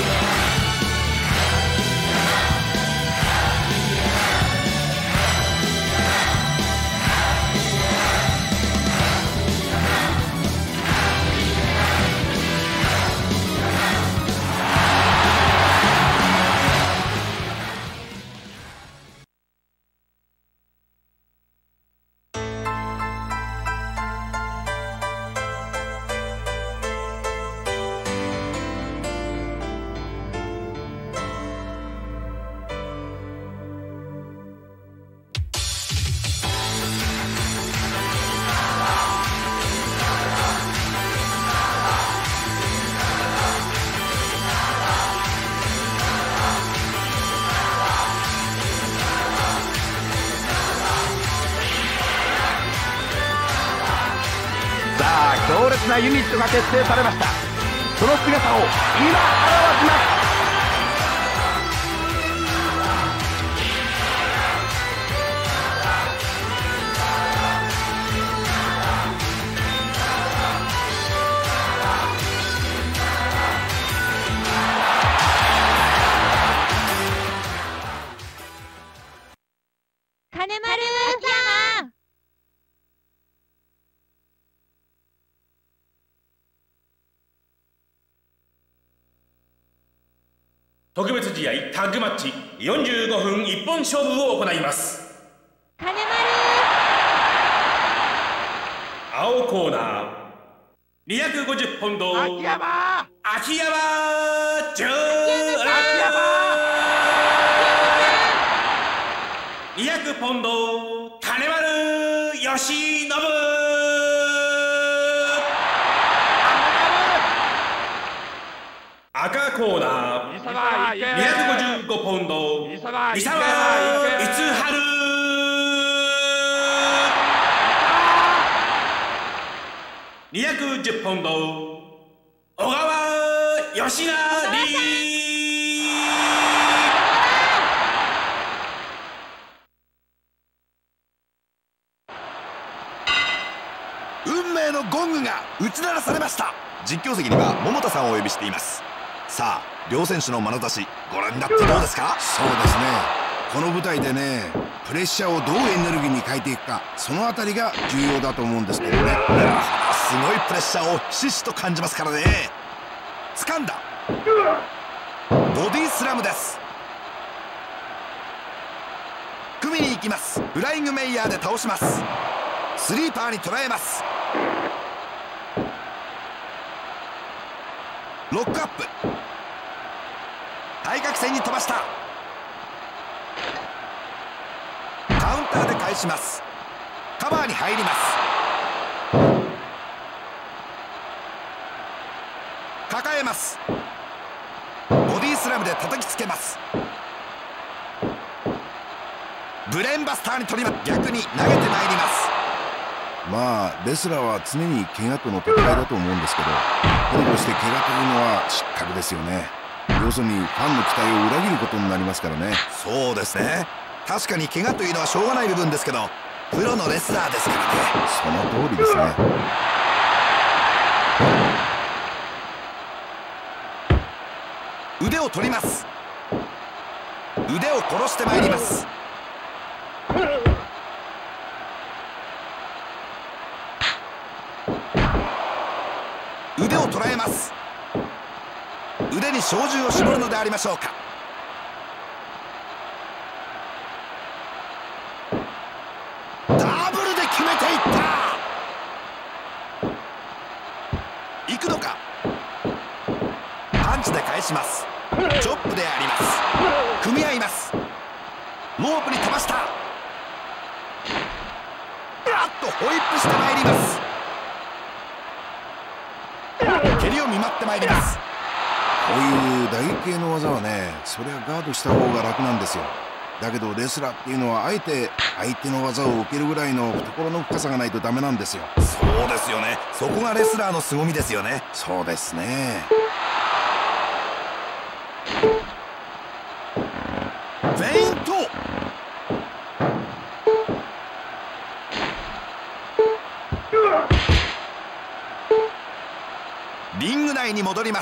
強烈なユニットが結成されました。その姿を今表します。 金丸秋山。 特別試合タッグマッチ45分一本勝負を行います。 金丸。 青コーナー250ポンド秋山秋山ジュー200ポンド金丸吉信。赤コーナー255ポンド三沢逸晴。210ポンド小川義成。 運命のゴングが打ち鳴らされました。実況席には桃田さんをお呼びしています。さあ両選手の眼差しご覧になってどうですか？ そうですね、この舞台でね、プレッシャーをどうエネルギーに変えていくか、そのあたりが重要だと思うんですけどね。 すごいプレッシャーをひしひしと感じますからね。掴んだ、ボディスラムです。組みに行きます。フライングメイヤーで倒します。スリーパーに捉えます。ロックアップ、対角線に飛ばした。カウンターで返します。カバーに入ります。抱えます。ボディスラムで叩きつけます。ブレーンバスターに取ります。逆に投げてまいります。 まあレスラーは常に怪我との戦いだと思うんですけど、プロとして怪我というのは失格ですよね。要するにファンの期待を裏切ることになりますからね。 そうですね、確かに怪我というのはしょうがない部分ですけど、プロのレスラーですからね。 その通りですね。 腕を取ります。腕を殺してまいります。腕を捉えます。腕に小銃を絞るのでありましょうか。ダブルで決めていった。行くのか。パンチで返します。チョップであります。組み合います。ロープに飛ばした。あっとホイップしてまいります。蹴りを見舞ってまいります。 こういう打撃系の技はね、そりゃガードした方が楽なんですよ。だけどレスラーっていうのはあえて相手の技を受けるぐらいの懐の深さがないとダメなんですよ。 そうですよね、そこがレスラーの凄みですよね。 そうですね。 フェイント。リング内に戻ります。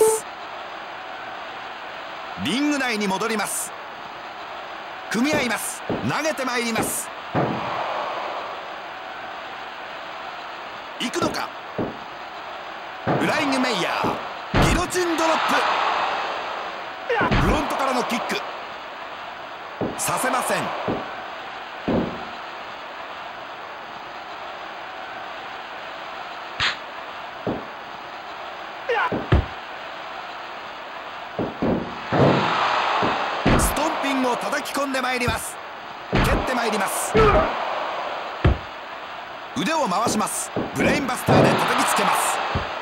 リング内に戻ります。組み合います。投げてまいります。行くのか。フライングメイヤー、ギロチンドロップ。フロントからのキックさせません。ストンピングを叩き込んでまいります。蹴ってまいります。腕を回します。ブレインバスターで叩きつけます。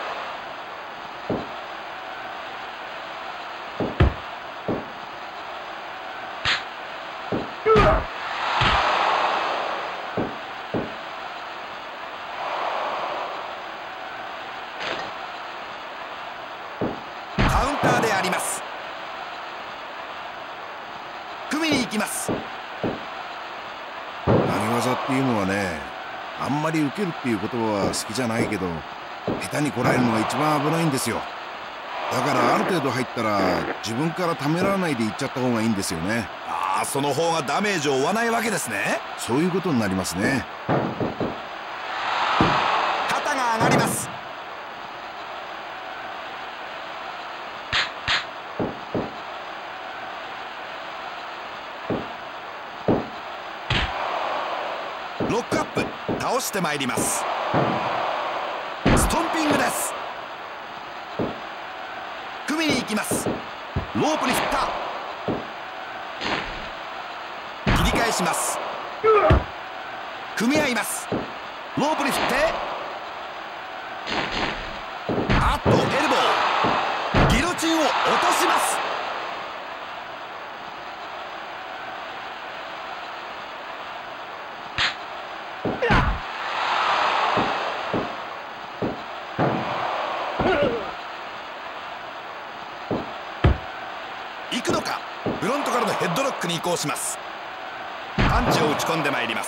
カウンターであります。組みに行きます。 投げ技っていうのはね、あんまり受けるっていう言葉は好きじゃないけど、下手にこらえるのが一番危ないんですよ。だからある程度入ったら自分からためらわないでいっちゃった方がいいんですよね。 ああ、その方がダメージを負わないわけですね。 そういうことになりますね。 肩が上がります。ロックアップ、倒してまいります。ストンピングです。組みに行きます。ロープに振った。切り返します。組み合います。 ロープに振って、あっとエルボー、ギロチンを落とします。行くのか。フロントからのヘッドロックに移行します。パンチを打ち込んでまいります。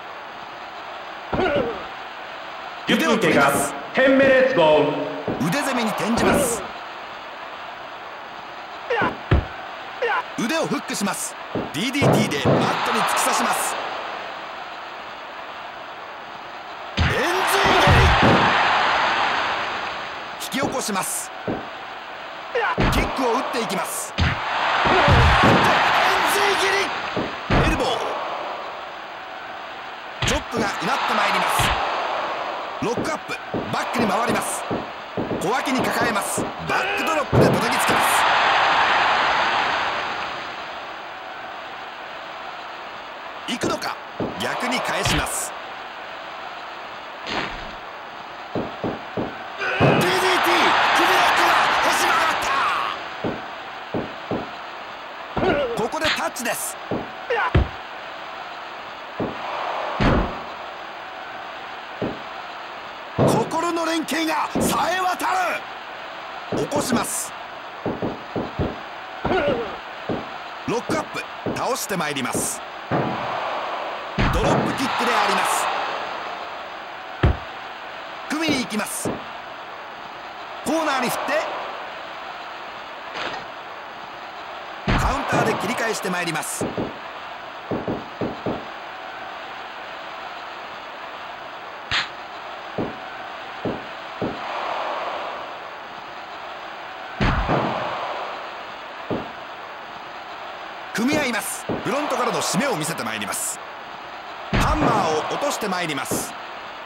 腕を取ります。 10 minutes go。 腕攻めに転じます。腕をフックします。 DDT でマットに突き刺します。円髄蹴り、引き起こします。キックを打っていきます。円髄蹴り、エルボー、チョップがうなってまいります。ロックアップ、バックに回ります。小脇に抱えます。バックドロップで叩きつけます。行くのか。逆に返します。 DDT、首ロックが腰曲がった。ここでタッチです。心の連携がさえ渡る。起こします。ロックアップ、倒してまいります。ドロップキックであります。組みに行きます。コーナーに振ってカウンターで切り返してまいります。組み合います。フロントからの締めを見せてまいります。ハンマーを落としてまいります。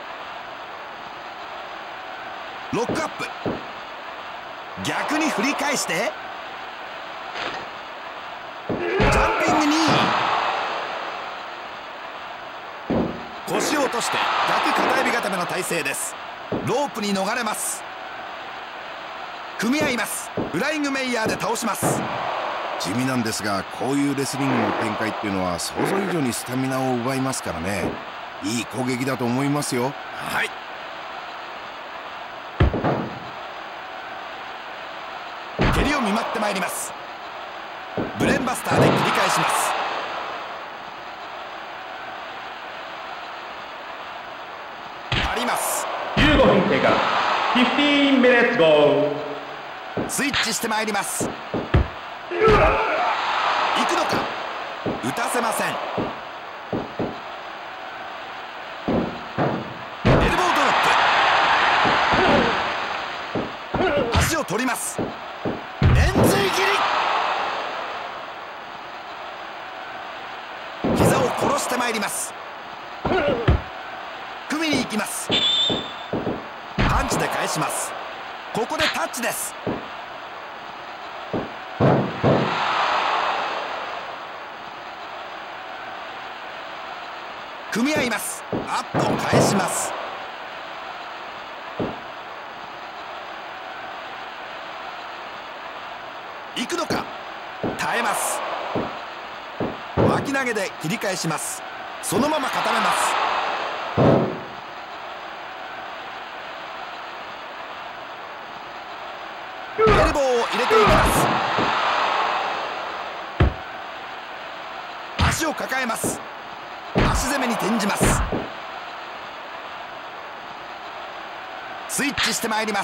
ロックアップ、逆に振り返してジャンピングに腰を落として逆片指固めの体勢です。ロープに逃れます。組み合います。フライングメイヤーで倒します。 地味なんですが、こういうレスリングの展開っていうのは想像以上にスタミナを奪いますからね。いい攻撃だと思いますよ。 はい、蹴りを見舞ってまいります。ブレーンバスターで切り返します。あります。 15分経過。15 minutes go。 スイッチしてまいります。行くのか。打たせません。エルボードロップ、足を取ります。円髄切り、膝を殺してまいります。組みに行きます。パンチで返します。ここでタッチです。組み合います。あっと返します。行くのか。耐えます。脇投げで切り返します。そのまま固めます。エルボーを入れていきます。足を抱えます。足攻めに転じます。スイッチしてまいります。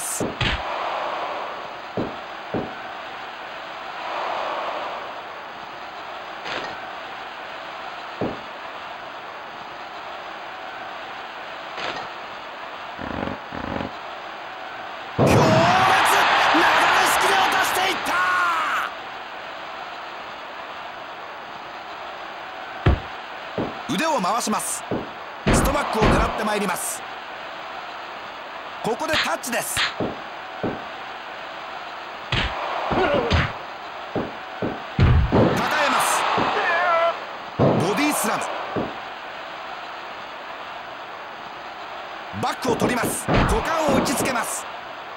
強烈、流れ式で落としていった。腕を回します。ストマックを狙ってまいります。ここでタッチです。抱えます。ボディスラム。 。股間を打ちつけます。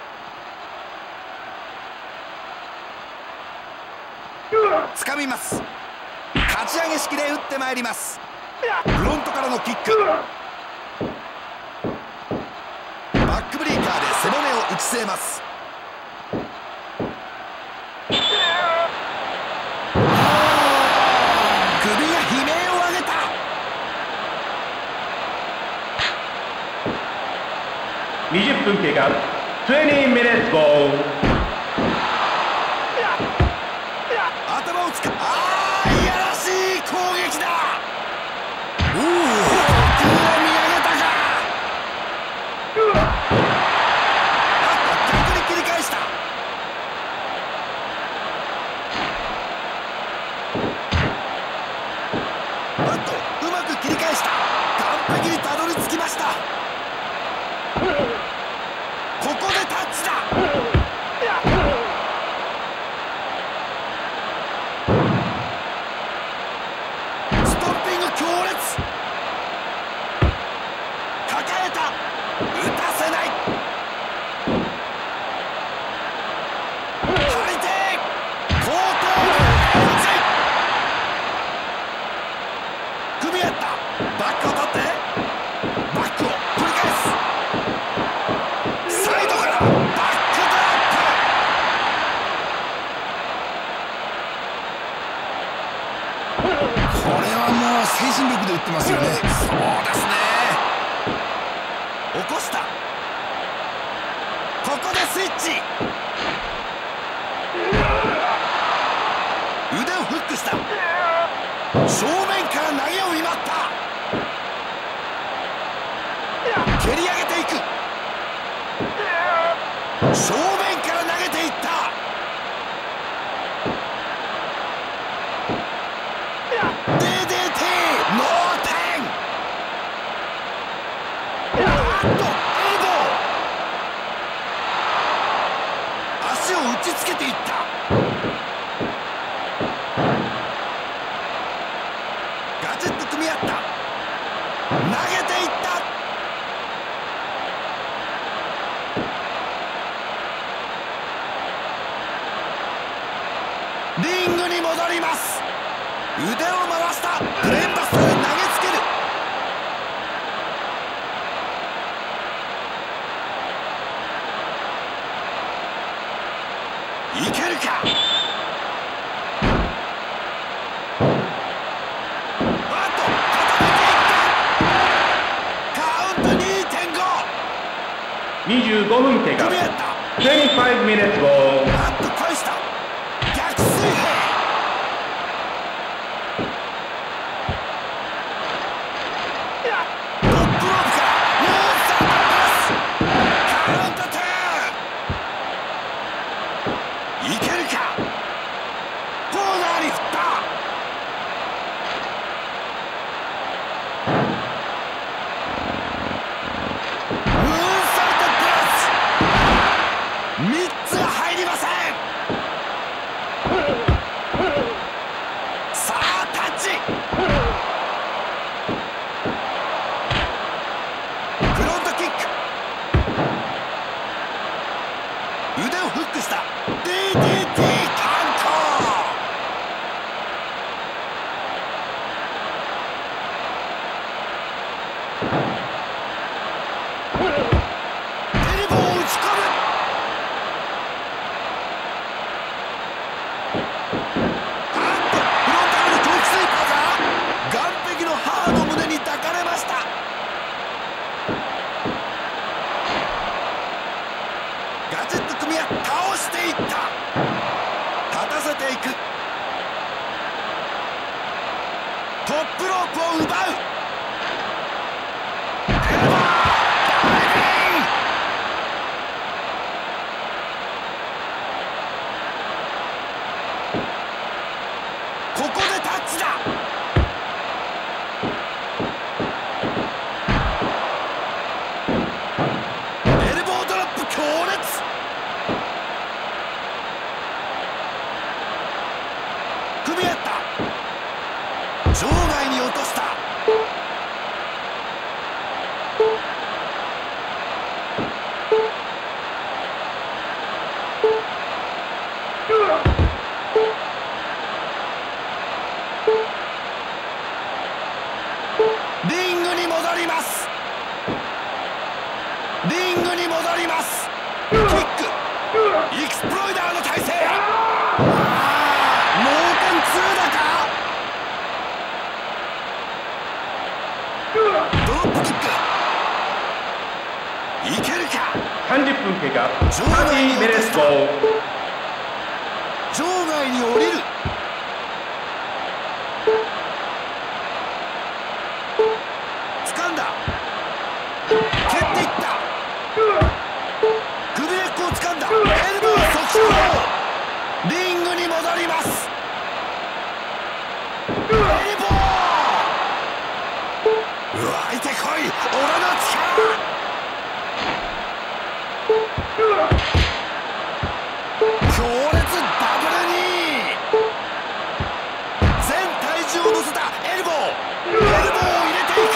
掴みます。かち上げ式で打ってまいります。フロントからのキック、バックブレーカーで背骨を打ち据えます。首が悲鳴を上げた。 20分経過。20 minutes go。 頭をつか、いやらしい攻撃だ。おお、呼吸を見上げたか。逆に切り返した。うまく切り返した。完璧にたどり着きました。ここでタッチだ。ストッピング強烈。抱えた。打たせない。張り手。後頭部エンジ。組み合った。バックを取ってバックを繰り返す。サイドからバックドロップ。これはもう精神力で打ってますよね。そうですね。起こした。ここでスイッチ。腕をフックした。正面から投げを見舞った。蹴り上げていく。正面から投げていった。DDT ノーテン。エルボー。足を打ちつけていった。ガチッと組み合った。投げていった。リングに戻ります。腕を回したブレーンバスターで投げつける。いけるか。カウント 2.5。 25分経過。 組み合った。 25 minutes go。 返した。逆水平。トップロープからモーサーのパス。カウント2。いけるか。コーナーに振った。ムーンサルトプラス。3つが入りません。さあタッチ。フロントキック。腕をフックした。 DDT カウント。エルボーを打ち込む。フロンタルのトークスイーパーが岸壁の母の胸に抱かれました。ガチッと組み合って倒していった。立たせていく。トップロープを奪う。エルボーダイビング。ここでタッチだ。エルボードロップ強烈。組み合った。場外に落とした。 リングに戻ります。リングに戻ります。キック、エクスプロイダーの体勢。盲点2だか。ドロップキックいけるか。 30分経過。 場外に 30 minutes go。 場外に降りる。掴んだ。蹴っていった。首根っこを掴んだ。エルボー速攻。リングに戻ります。エルボー。湧いてこい、俺の力。強烈ダブルに全体重を乗せたエルボー。エルボーを入れてい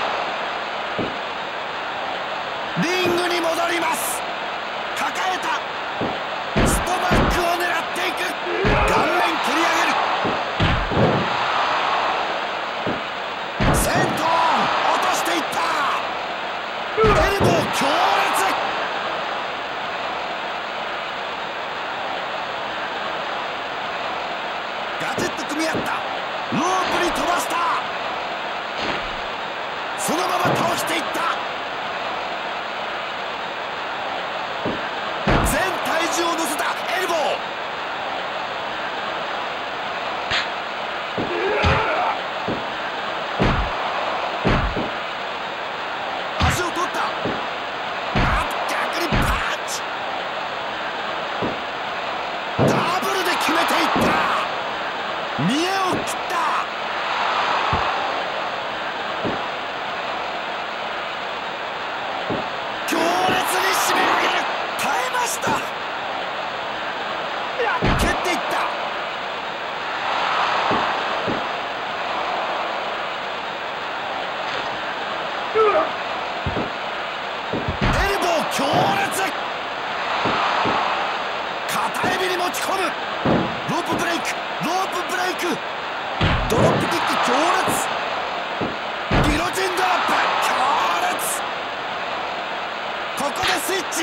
く。リングに戻ります。抱えた。ストマックを狙っていく。顔面蹴り上げる。セントーン落としていった。エルボー強烈。ガチッと組み合った。ロープに飛ばした。そのまま倒していった。全体重を乗せたエルボー。足を取った。逆にパンチ。ダブルで決めていった。見栄を切った。強烈に締め上げる。耐えました。蹴っていった。エルボー強烈。片指に持ち込む。ロープブレイク。ロープブレイク。ドロップキック強烈。ギロチンドロップ強烈。ここでスイッチ。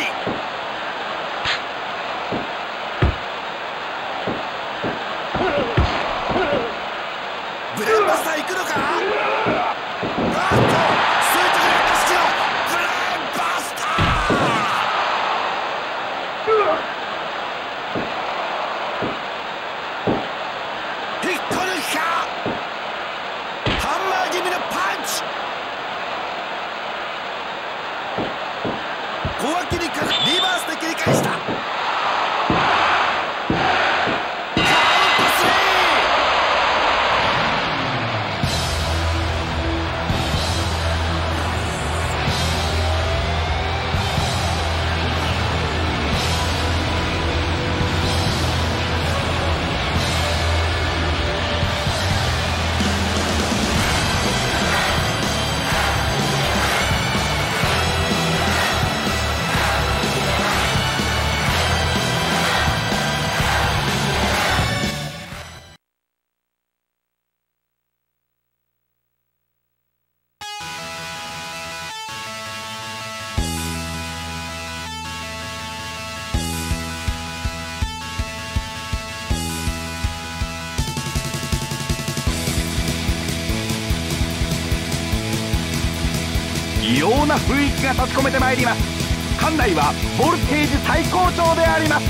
ブレンバスター行くのか。スイートグレッド式のブレンバスター。引っこ抜くか。ハンマー気味のパンチ。小脇にかかリバースで切り返した。カウント3。 異様な雰囲気が立ち込めてまいります。館内はボルテージ最高潮であります。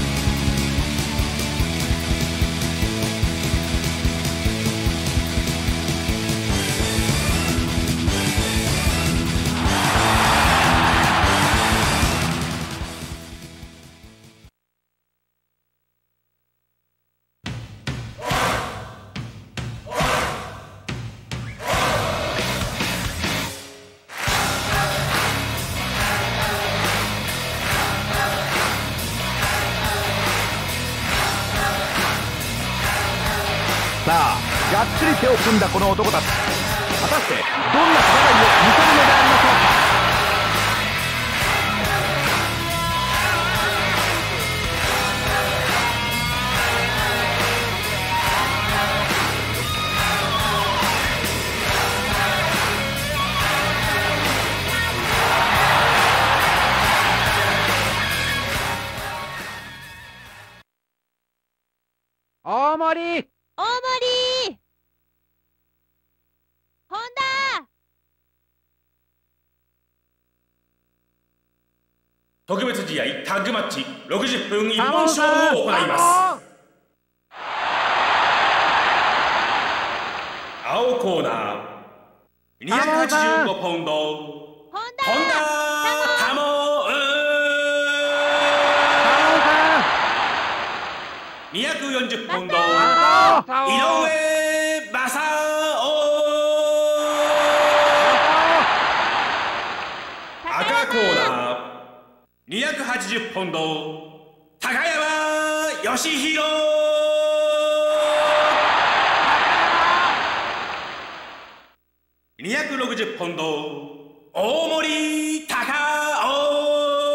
さあ、がっつり手を組んだこの男たち、果たしてどんな戦いを見せるのでありましょうか。 大森大森本田特別試合タッグマッチ60分一本勝負を行います。青コーナー285ポンド本本田タモ240ポンド井上正雄赤コーナー280ポンド高山義弘260ポンド大森隆夫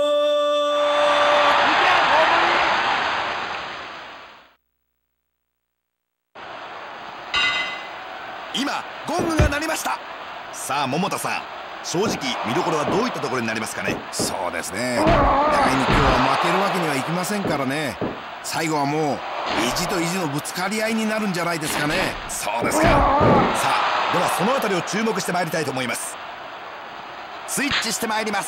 今ゴングが鳴りました。さあ桃田さん、正直見どころはどういったところになりますかね。 そうですね、互いに今日は負けるわけにはいきませんからね。最後はもう意地と意地のぶつかり合いになるんじゃないですかね。 そうですか。さあではそのあたりを注目してまいりたいと思います。スイッチしてまいります。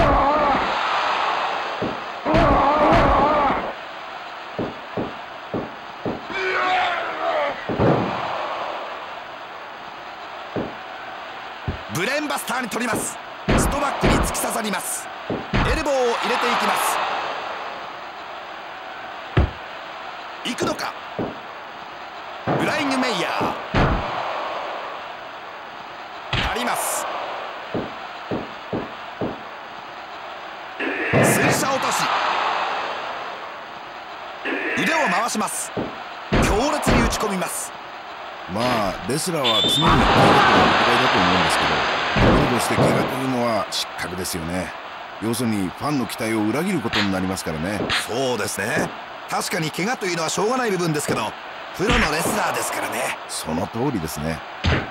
ブレーンバスターに取ります。ストバックに突き刺さります。エルボーを入れていきます。行くのか。フライングメイヤーあります。水車落とし、腕を回します。強烈に打ち込みます。 まあレスラーは常に体力の戦いだと思うんですけど、リードして怪我というのは失格ですよね。要するにファンの期待を裏切ることになりますからね。 そうですね。確かに怪我というのはしょうがない部分ですけど、プロのレスラーですからね。 その通りですね。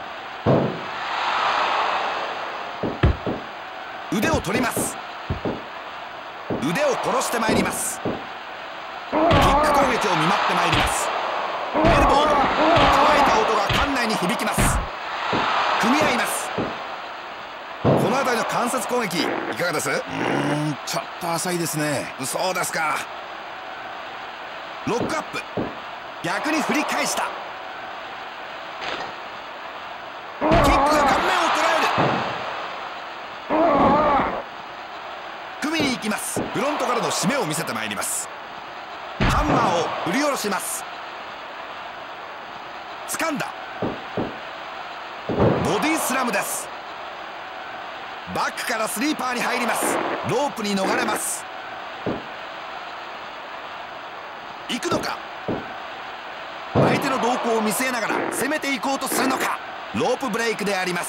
腕を取ります。腕を殺してまいります。キック攻撃を見舞ってまいります。エルボー、乾いた音が館内に響きます。組み合います。この辺りの間接攻撃いかがです？ ちょっと浅いですね。 そうですか。ロックアップ、逆に振り返した。キックが顔面を捉える。組みに行きます。フロントからの締めを見せてまいります。ハンマーを振り下ろします。掴んだ。ボディスラムです。バックからスリーパーに入ります。ロープに逃れます。行くのか。相手の動向を見据えながら攻めていこうとするのか。ロープブレイクであります。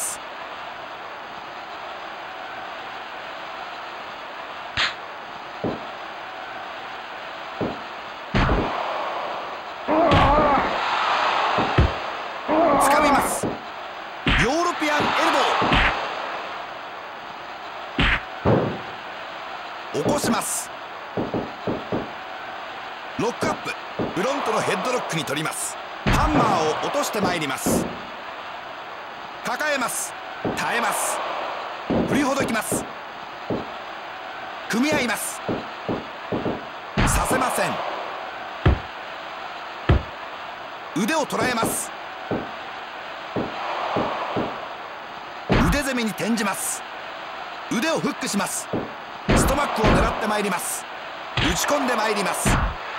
掴みます。ヨーロピアンエルボー。起こします。ロックアップ、フロントのヘッドロックに取ります。ハンマーを落としてまいります。抱えます。耐えます。振りほどきます。組み合います。させません。腕を捉えます。腕攻めに転じます。腕をフックします。ストマックを狙ってまいります。打ち込んでまいります。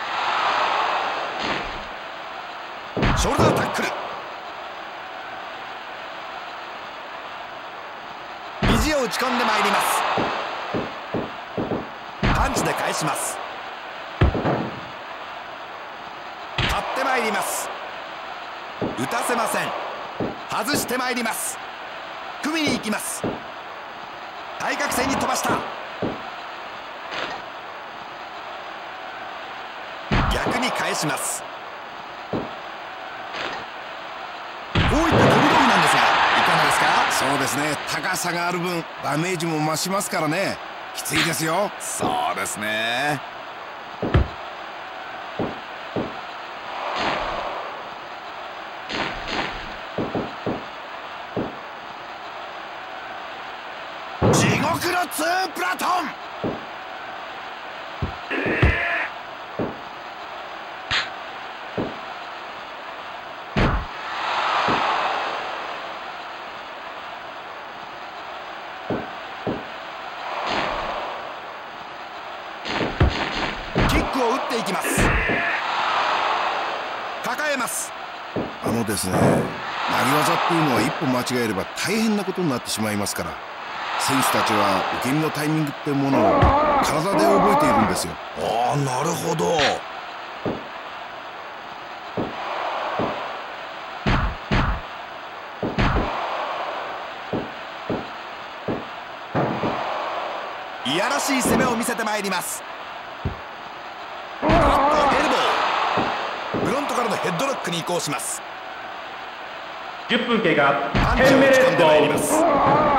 ショルダータックル、肘を打ち込んでまいります。パンチで返します。張ってまいります。打たせません。外してまいります。組みに行きます。対角線に飛ばした。逆に返します。こういった飛び道具なんですがいかがですか？ そうですね、高さがある分ダメージも増しますからね。きついですよ。 そうですね。 ツープラトン。 キックを打っていきます。抱えます。 ですね、投げ技っていうのは一歩間違えれば大変なことになってしまいますから、選手たちは受け身のタイミングってものを体で覚えているんですよ。 ああ、なるほど。いやらしい攻めを見せてまいります。エルボー、フロントからのヘッドロックに移行します。 10分経過。 パンチを打ち込んでまいります。この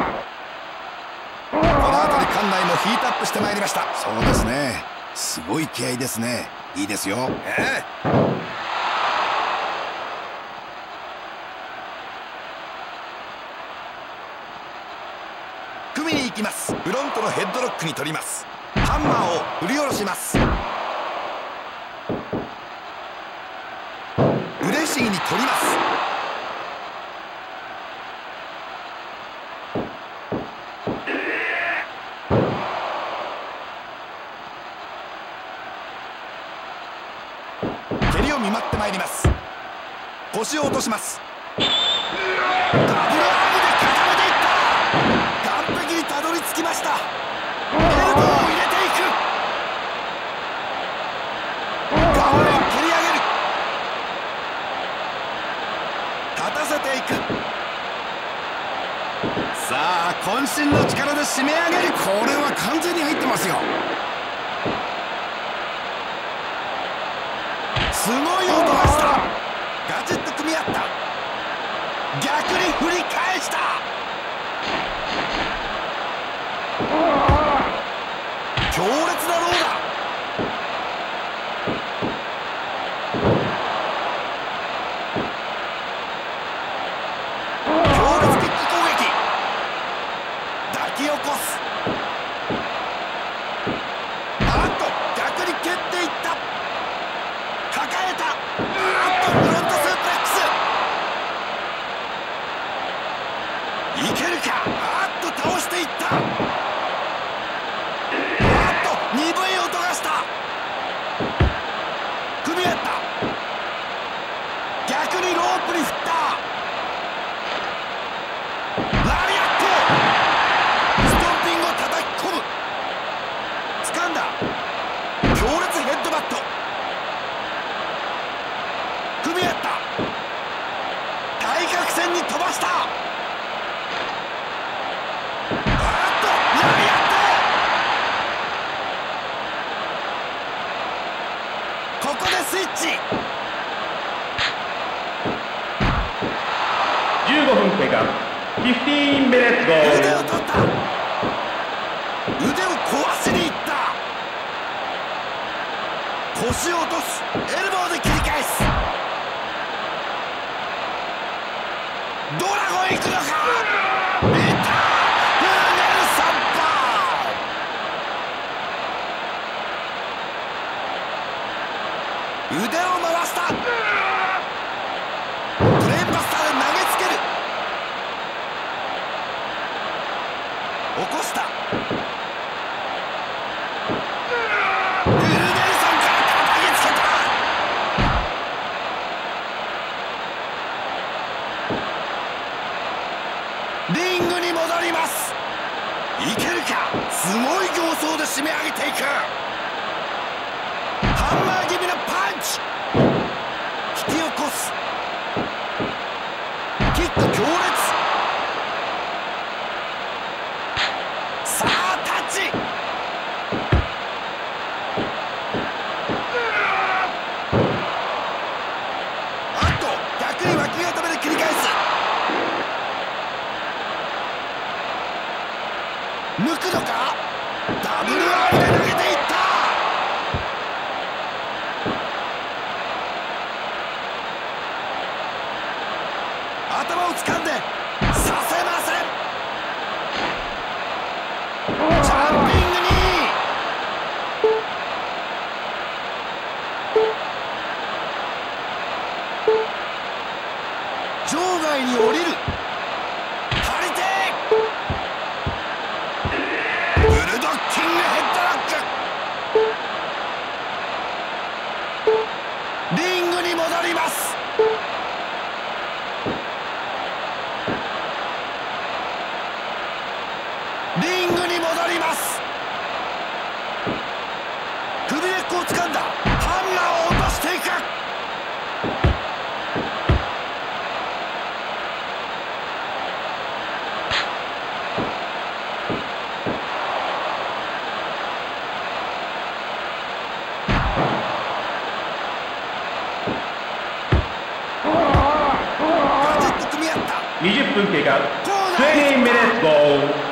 辺り館内もヒートアップしてまいりました。 そうですね、すごい気合いですね。いいですよ。 組みに行きます。フロントのヘッドロックに取ります。ハンマーを振り下ろします。腕ひしぎに取ります。蹴りを見舞ってまいります。腰を落とします。ダブルアームで固めていった。完璧にたどり着きました。エルボーを入れていく。顔面蹴り上げる。立たせていく。さあ、渾身の力で締め上げる。 これは完全に入ってますよ。 すごい音がした。ガチッと組み合った。逆に振り返した。強烈なローだ。強烈キック攻撃。抱き起こす。あっと逆に蹴っていった。抱えた。あっとフロントスープレックス。いけるか。あっと倒していった。鈍い音がした。組み合った。逆にロープに振った。ラリアット。ストンピングを叩き込む。掴んだ。強烈ヘッドバット。組み合った。対角線に飛ばした。スイッチ。 15分経過。15 minutes go。 腕を取った。腕を壊しにいった。腰を落とす。エルボーで切り返す。ドラゴン行くのか。いった。フルネルサンパー。腕を回した。ブレーンバスターで投げつける。起こした。ウルネルソンから叩きつけた。リングに戻ります。いけるか。すごい形相で締め上げていく。ハンマー気味のパンチ。引き起こす。キック強烈。さあタッチ。あっと逆に脇固めで切り返す。抜くのか。ダブルアームで投げていった。頭を掴んでさせません。 前に降りる。張り手ブルドッキングヘッドロック。リングに戻ります。リングに戻ります。首根っこを掴んだ。ハンガーを落としていく。ガチッと組み合った。 20分経過。 コーナー 20 minutes go。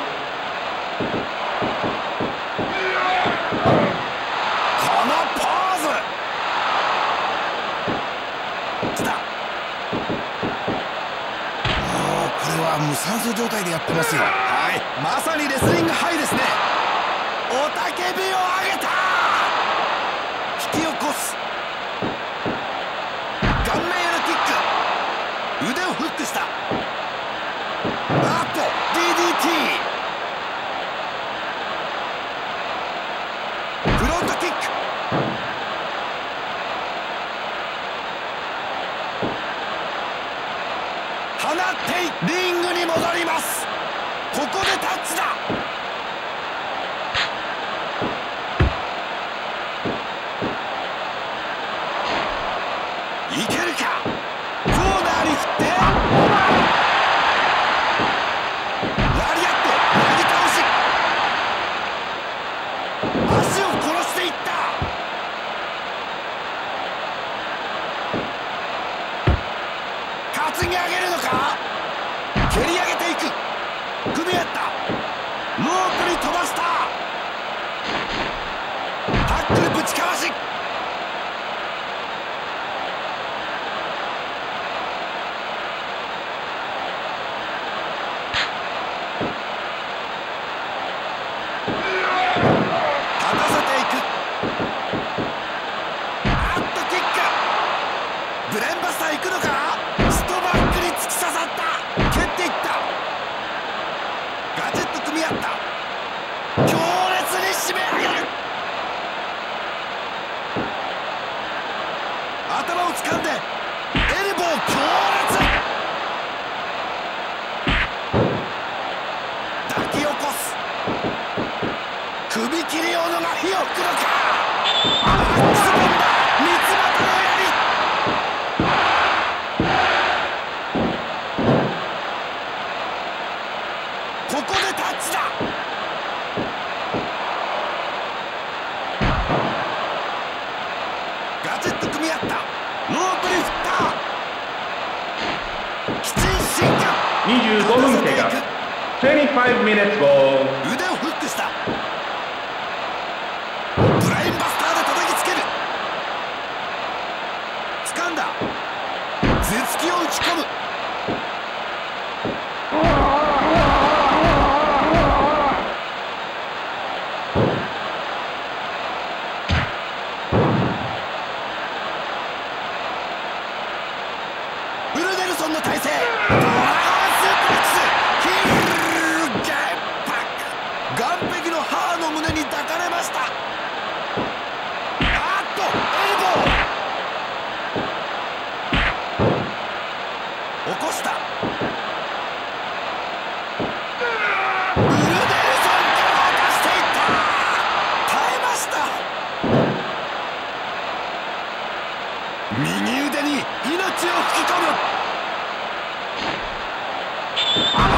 無酸素状態でやってますよ。 はい、まさにレスリングハイですね。雄たけびを上げた。引き起こす。顔面へのキック。腕をフックした。あっと DDT。 フロントキック。放ってリングに戻ります。ここでタッチだ。いけるか。コーナーに振ってラリアット投げ倒し。足を殺していった。担ぎ上げるのか。蹴り上げていく。組み合った。ロープに飛ばした。タックルぶちかわし。立たせていく。あっとキック。ブレンバスター行くのか。ストバックに突き刺さった。蹴っていった。ガチッと組み合った。強烈に締め上げる。頭を掴んでエルボー強烈。抱き起こす。首切り斧が火を吹くのか。マックスボンバー三つ股の槍。ここでタッチだ。ガチッと組み合った。ロープに振った。きちん進化。 25分経過。25 minutes go。 腕をフックした。ブラインバスターで叩きつける。掴んだ。頭突きを打ち込む。ブルネルソンの体勢。ドラゴンスープレックス。ヒールゲーパック。岸壁の母の胸に抱かれました。あっとエルボー起こした。ブルネルソンから渡していった。耐えました。右腕に命を吹き込む。